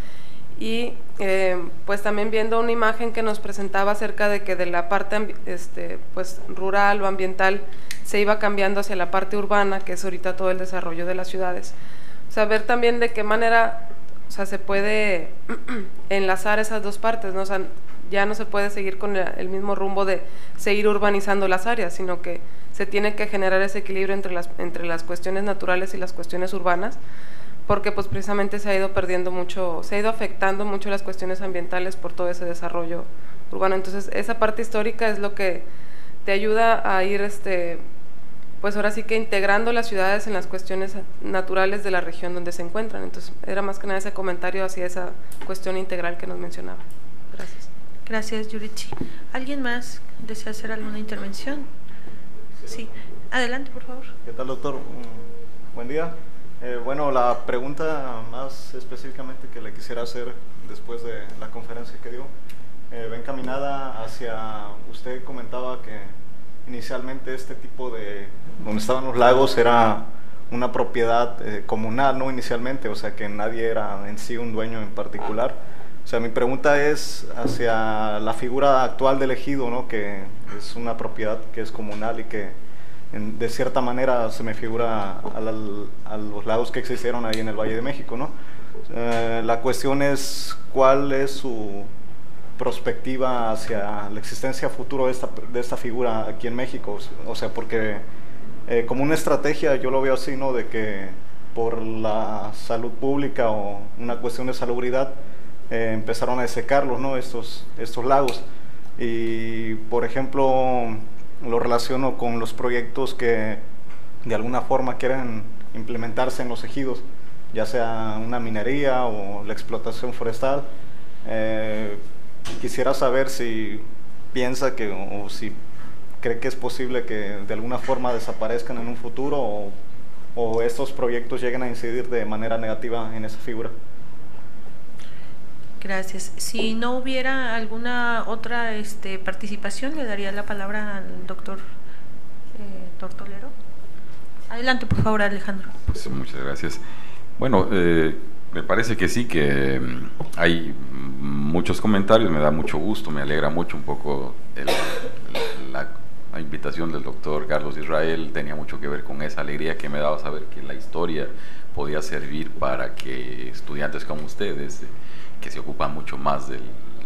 Y eh, pues también viendo una imagen que nos presentaba acerca de que de la parte este, pues, rural o ambiental se iba cambiando hacia la parte urbana, que es ahorita todo el desarrollo de las ciudades. O sea, ver también de qué manera, o sea, se puede enlazar esas dos partes, ¿no? O sea, ya no se puede seguir con el mismo rumbo de seguir urbanizando las áreas, sino que se tiene que generar ese equilibrio entre las, entre las cuestiones naturales y las cuestiones urbanas, porque pues precisamente se ha ido perdiendo mucho, se ha ido afectando mucho las cuestiones ambientales por todo ese desarrollo urbano. Entonces esa parte histórica es lo que te ayuda a ir, este, pues ahora sí que integrando las ciudades en las cuestiones naturales de la región donde se encuentran. Entonces era más que nada ese comentario hacia esa cuestión integral que nos mencionaba. Gracias. Gracias, Yurichi. ¿Alguien más desea hacer alguna intervención? Sí, adelante, por favor. ¿Qué tal, doctor? Buen día. Eh, bueno, la pregunta más específicamente que le quisiera hacer después de la conferencia que dio, eh, va encaminada hacia, usted comentaba que inicialmente este tipo de, donde estaban los lagos era una propiedad eh, comunal, ¿no? Inicialmente, o sea que nadie era en sí un dueño en particular. O sea, mi pregunta es hacia la figura actual del ejido, ¿no? Que es una propiedad que es comunal y que en, de cierta manera se me figura a, la, a los lagos que existieron ahí en el Valle de México, ¿no? Eh, la cuestión es cuál es su perspectiva hacia la existencia futura de esta, de esta figura aquí en México. O sea, porque eh, como una estrategia yo lo veo así, ¿no? De que por la salud pública o una cuestión de salubridad eh, empezaron a desecarlos, ¿no? Estos, estos lagos. Y, por ejemplo, lo relaciono con los proyectos que de alguna forma quieren implementarse en los ejidos, ya sea una minería o la explotación forestal. Eh, quisiera saber si piensa que, o si cree que es posible que de alguna forma desaparezcan en un futuro, o, o estos proyectos lleguen a incidir de manera negativa en esa figura. Gracias. Si no hubiera alguna otra este, participación, le daría la palabra al doctor eh, Tortolero. Adelante, por favor, Alejandro. Pues muchas gracias. Bueno, eh, me parece que sí, que hay muchos comentarios, me da mucho gusto, me alegra mucho un poco el, la, la invitación del doctor Carlos Israel, tenía mucho que ver con esa alegría que me daba saber que la historia podía servir para que estudiantes como ustedes, que se ocupan mucho más de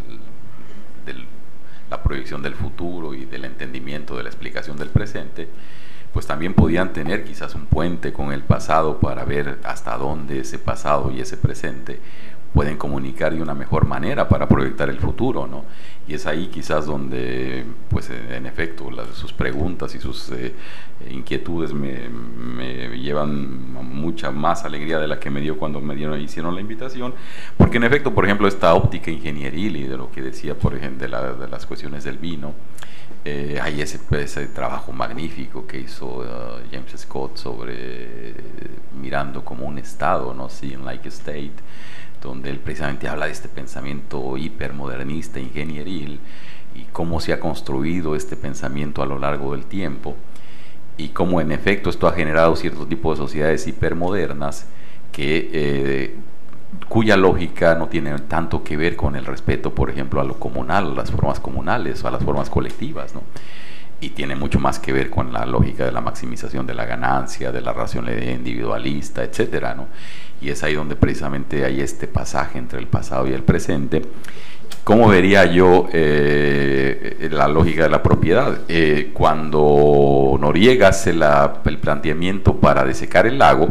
la proyección del futuro y del entendimiento de la explicación del presente, pues también podían tener quizás un puente con el pasado para ver hasta dónde ese pasado y ese presente pueden comunicar de una mejor manera para proyectar el futuro, ¿no? Y es ahí quizás donde, pues en efecto, las, sus preguntas y sus eh, inquietudes me, me llevan mucha más alegría de la que me dio cuando me dieron, hicieron la invitación, porque en efecto, por ejemplo, esta óptica ingenieril y de lo que decía, por ejemplo, de, la, de las cuestiones del vino, eh, hay ese, ese trabajo magnífico que hizo uh, James Scott sobre eh, mirando como un estado, ¿no? Seeing like a state, donde él precisamente habla de este pensamiento hipermodernista, ingenieril, y cómo se ha construido este pensamiento a lo largo del tiempo, y cómo en efecto esto ha generado cierto tipo de sociedades hipermodernas que, eh, cuya lógica no tiene tanto que ver con el respeto, por ejemplo, a lo comunal, a las formas comunales o a las formas colectivas, ¿no? y tiene mucho más que ver con la lógica de la maximización de la ganancia, de la racionalidad individualista, etcétera, ¿no? Y es ahí donde precisamente hay este pasaje entre el pasado y el presente. ¿Cómo vería yo eh, la lógica de la propiedad? Eh, cuando Noriega hace la, el planteamiento para desecar el lago,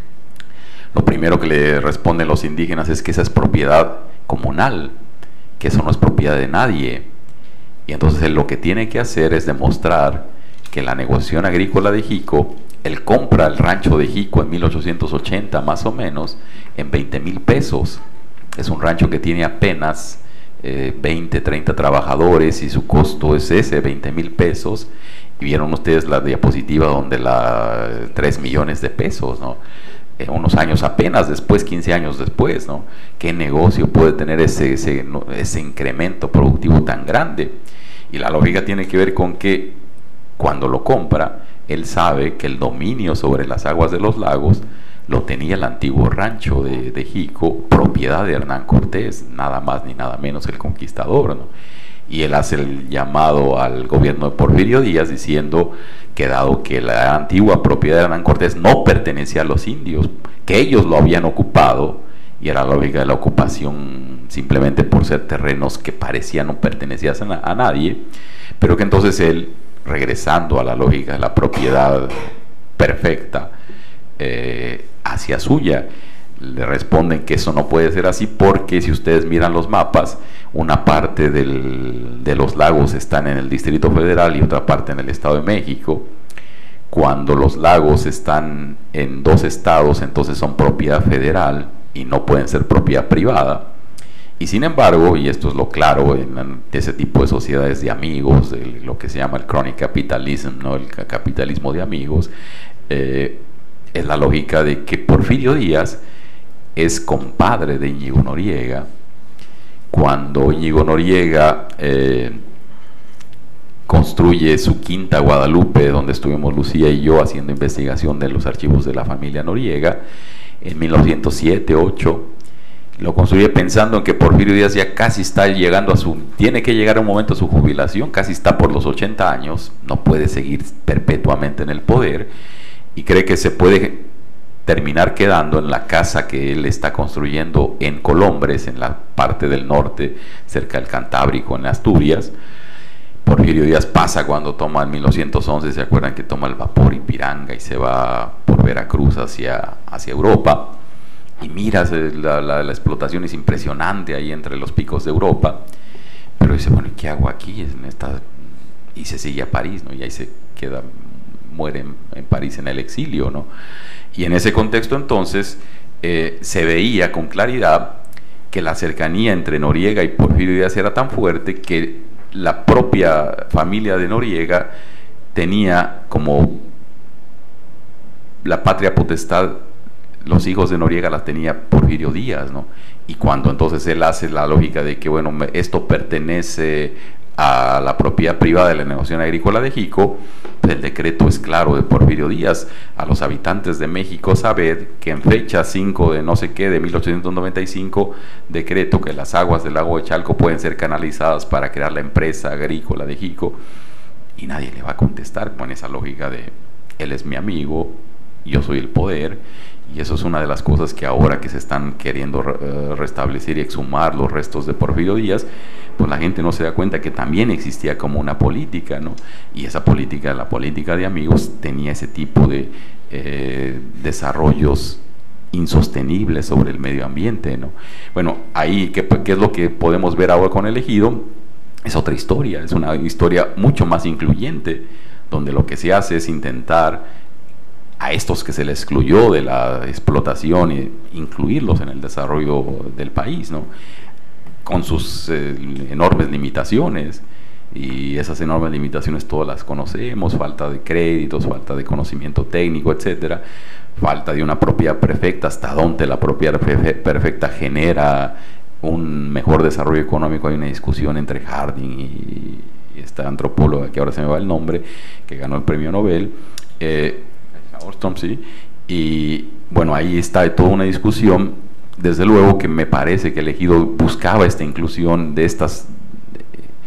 lo primero que le responden los indígenas es que esa es propiedad comunal, que eso no es propiedad de nadie. Y entonces él lo que tiene que hacer es demostrar que en la negociación agrícola de Jico, él compra el rancho de Jico en mil ochocientos ochenta más o menos en veinte mil pesos. Es un rancho que tiene apenas eh, veinte, treinta trabajadores y su costo es ese, veinte mil pesos. Y vieron ustedes la diapositiva donde la tres millones de pesos, ¿no? Eh, unos años apenas después, quince años después, ¿no? ¿Qué negocio puede tener ese, ese, no, ese incremento productivo tan grande? Y la lógica tiene que ver con que cuando lo compra, él sabe que el dominio sobre las aguas de los lagos lo tenía el antiguo rancho de, de Jico, propiedad de Hernán Cortés, nada más ni nada menos que el conquistador, ¿no? Y él hace el llamado al gobierno de Porfirio Díaz diciendo que dado que la antigua propiedad de Hernán Cortés no pertenecía a los indios, que ellos lo habían ocupado, y era la lógica de la ocupación simplemente por ser terrenos que parecían no pertenecían a, a nadie, pero que entonces él, regresando a la lógica de la propiedad perfecta, eh, hacia suya, le responden que eso no puede ser así porque si ustedes miran los mapas, una parte del, de los lagos están en el Distrito Federal y otra parte en el Estado de México. Cuando los lagos están en dos estados, entonces son propiedad federal y no pueden ser propiedad privada. Y sin embargo, y esto es lo claro en, en ese tipo de sociedades de amigos, de lo que se llama el crony capitalism, ¿no? El capitalismo de amigos, eh, es la lógica de que Porfirio Díaz es compadre de Íñigo Noriega. Cuando Íñigo Noriega eh, construye su quinta Guadalupe, donde estuvimos Lucía y yo haciendo investigación de los archivos de la familia Noriega, en mil novecientos siete, ocho, lo construye pensando en que Porfirio Díaz ya casi está llegando a su, tiene que llegar a un momento a su jubilación, casi está por los ochenta años, no puede seguir perpetuamente en el poder, y cree que se puede terminar quedando en la casa que él está construyendo en Colombres, en la parte del norte, cerca del Cantábrico, en Asturias. Porfirio Díaz pasa cuando toma en mil novecientos once, se acuerdan que toma el vapor Ipiranga y se va por Veracruz hacia, hacia Europa, y mira, la, la, la explotación es impresionante ahí entre los picos de Europa, pero dice, bueno, ¿qué hago aquí? En esta... y se sigue a París, ¿no? Y ahí se queda, muere en, en París en el exilio, ¿no? Y en ese contexto entonces eh, se veía con claridad que la cercanía entre Noriega y Porfirio Díaz era tan fuerte que la propia familia de Noriega tenía como la patria potestad, los hijos de Noriega las tenía Porfirio Díaz, ¿no? Y cuando entonces él hace la lógica de que, bueno, esto pertenece a la propiedad privada de la negociación agrícola de Jico, pues el decreto es claro de Porfirio Díaz: a los habitantes de México sabed que en fecha cinco de no sé qué de mil ochocientos noventa y cinco decreto que las aguas del lago de Chalco pueden ser canalizadas para crear la empresa agrícola de Jico, y nadie le va a contestar con esa lógica de él es mi amigo, yo soy el poder. Y eso es una de las cosas que ahora que se están queriendo uh, restablecer y exhumar los restos de Porfirio Díaz, pues la gente no se da cuenta que también existía como una política, ¿no? Y esa política, la política de amigos, tenía ese tipo de eh, desarrollos insostenibles sobre el medio ambiente, ¿no? Bueno, ahí, ¿qué, qué es lo que podemos ver ahora con el ejido? Es otra historia, es una historia mucho más incluyente, donde lo que se hace es intentar a estos que se les excluyó de la explotación e incluirlos en el desarrollo del país, ¿no? Con sus eh, enormes limitaciones, y esas enormes limitaciones todas las conocemos: falta de créditos, falta de conocimiento técnico, etcétera, falta de una propiedad perfecta. Hasta dónde la propiedad perfecta genera un mejor desarrollo económico. Hay una discusión entre Harding y, y esta antropóloga que ahora se me va el nombre, que ganó el premio Nobel, eh, Ostrom, sí, y bueno, ahí está toda una discusión. Desde luego que me parece que el ejido buscaba esta inclusión de estas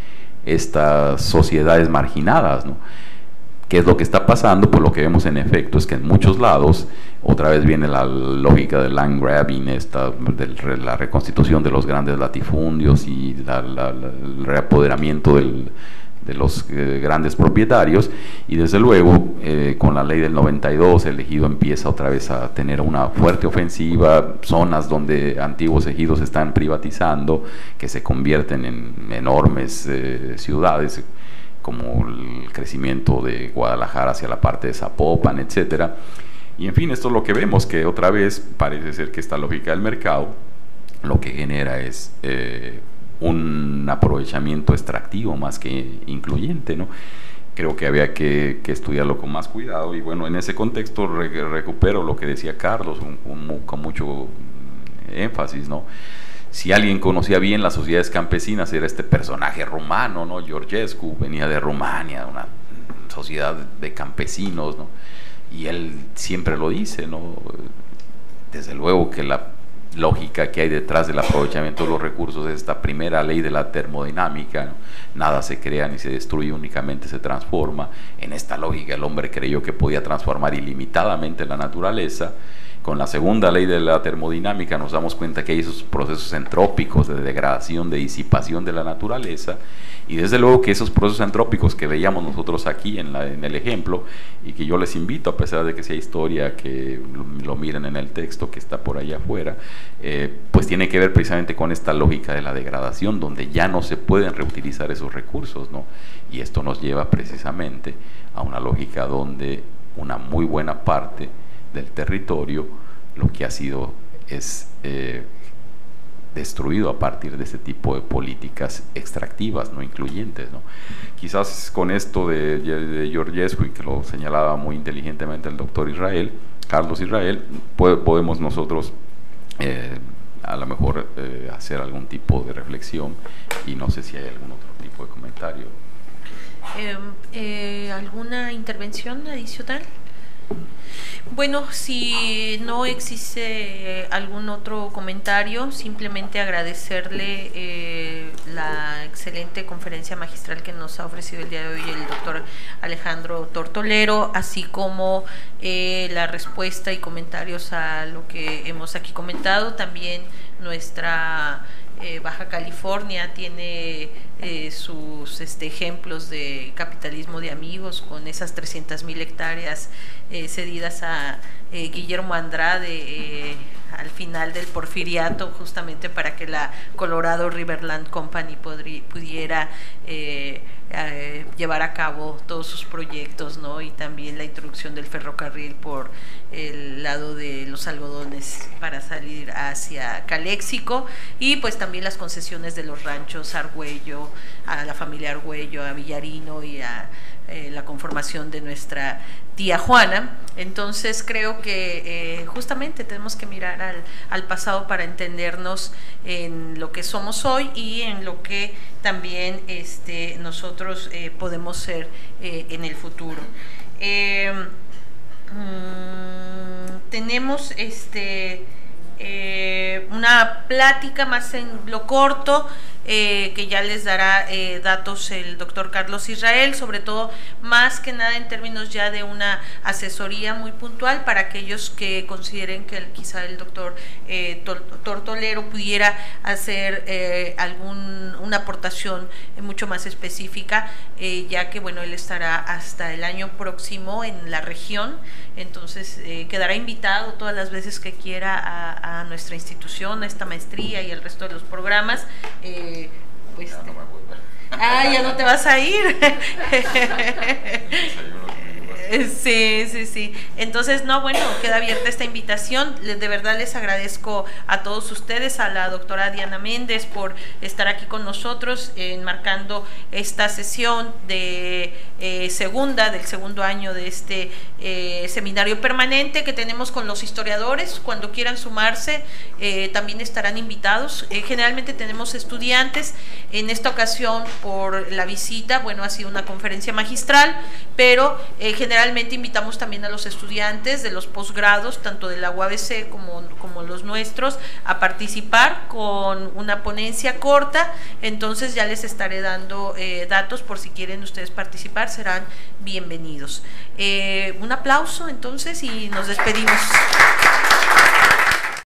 estas sociedades marginadas, ¿no? ¿Qué es lo que está pasando? Pues lo que vemos en efecto es que en muchos lados, otra vez viene la lógica del land grabbing, esta, de la reconstitución de los grandes latifundios y la, la, la, el reapoderamiento del, de los eh, grandes propietarios, y desde luego eh, con la ley del noventa y dos el ejido empieza otra vez a tener una fuerte ofensiva, zonas donde antiguos ejidos se están privatizando, que se convierten en enormes eh, ciudades, como el crecimiento de Guadalajara hacia la parte de Zapopan, etcétera. Y en fin, esto es lo que vemos, que otra vez parece ser que esta lógica del mercado lo que genera es eh, un aprovechamiento extractivo más que incluyente, ¿no? Creo que había que, que estudiarlo con más cuidado, y bueno, en ese contexto re, recupero lo que decía Carlos un, un, con mucho énfasis, ¿no? Si alguien conocía bien las sociedades campesinas, era este personaje rumano, ¿no? Georgescu venía de Rumania, una sociedad de campesinos, ¿no? Y él siempre lo dice, ¿no? Desde luego que la lógica que hay detrás del aprovechamiento de los recursos es esta primera ley de la termodinámica, ¿no? Nada se crea ni se destruye, únicamente se transforma. En esta lógica el hombre creyó que podía transformar ilimitadamente la naturaleza. Con la segunda ley de la termodinámica nos damos cuenta que hay esos procesos entrópicos de degradación, de disipación de la naturaleza, y desde luego que esos procesos entrópicos que veíamos nosotros aquí en, la, en el ejemplo, y que yo les invito, a pesar de que sea historia, que lo, lo miren en el texto que está por allá afuera, eh, pues tiene que ver precisamente con esta lógica de la degradación, donde ya no se pueden reutilizar esos recursos, ¿no? Y esto nos lleva precisamente a una lógica donde una muy buena parte del territorio lo que ha sido es eh, destruido a partir de este tipo de políticas extractivas, no incluyentes, ¿no? Quizás con esto de, de Georgescu, y que lo señalaba muy inteligentemente el doctor Israel, Carlos Israel, puede, podemos nosotros eh, a lo mejor eh, hacer algún tipo de reflexión, y no sé si hay algún otro tipo de comentario. Eh, eh, ¿Alguna intervención adicional? Bueno, si no existe algún otro comentario, simplemente agradecerle eh, la excelente conferencia magistral que nos ha ofrecido el día de hoy el doctor Alejandro Tortolero, así como eh, la respuesta y comentarios a lo que hemos aquí comentado. También nuestra eh, Baja California tiene eh, sus este, ejemplos de capitalismo de amigos, con esas trescientas mil hectáreas eh, cedidas a eh, Guillermo Andrade eh, al final del porfiriato, justamente para que la Colorado Riverland Company podri, pudiera eh, eh, llevar a cabo todos sus proyectos, ¿no? Y también la introducción del ferrocarril por el lado de los algodones para salir hacia Caléxico, y pues también las concesiones de los ranchos Argüello, a la familia Argüello, a Villarino y a eh, la conformación de nuestra tía Juana. Entonces creo que eh, justamente tenemos que mirar al, al pasado para entendernos en lo que somos hoy y en lo que también este, nosotros eh, podemos ser eh, en el futuro. Eh, mmm, tenemos este eh, una plática más en lo corto, Eh, que ya les dará eh, datos el doctor Carlos Israel, sobre todo más que nada en términos ya de una asesoría muy puntual para aquellos que consideren que el, quizá el doctor eh, Tortolero pudiera hacer eh, algún, una aportación eh, mucho más específica, eh, ya que bueno, él estará hasta el año próximo en la región. Entonces eh, quedará invitado todas las veces que quiera a, a nuestra institución, a esta maestría y el resto de los programas. Eh, pues ya no me voy. Ah, ya no te vas a ir. Sí, sí, sí. Entonces, no, bueno, queda abierta esta invitación. De verdad les agradezco a todos ustedes, a la doctora Diana Méndez por estar aquí con nosotros, enmarcando esta sesión de eh, segunda, del segundo año de este eh, seminario permanente que tenemos con los historiadores. Cuando quieran sumarse, eh, también estarán invitados. Eh, generalmente tenemos estudiantes. En esta ocasión, por la visita, bueno, ha sido una conferencia magistral, pero eh, generalmente invitamos también a los estudiantes de los posgrados, tanto de la U A B C como, como los nuestros, a participar con una ponencia corta. Entonces ya les estaré dando eh, datos por si quieren ustedes participar, serán bienvenidos. Eh, un aplauso entonces y nos despedimos.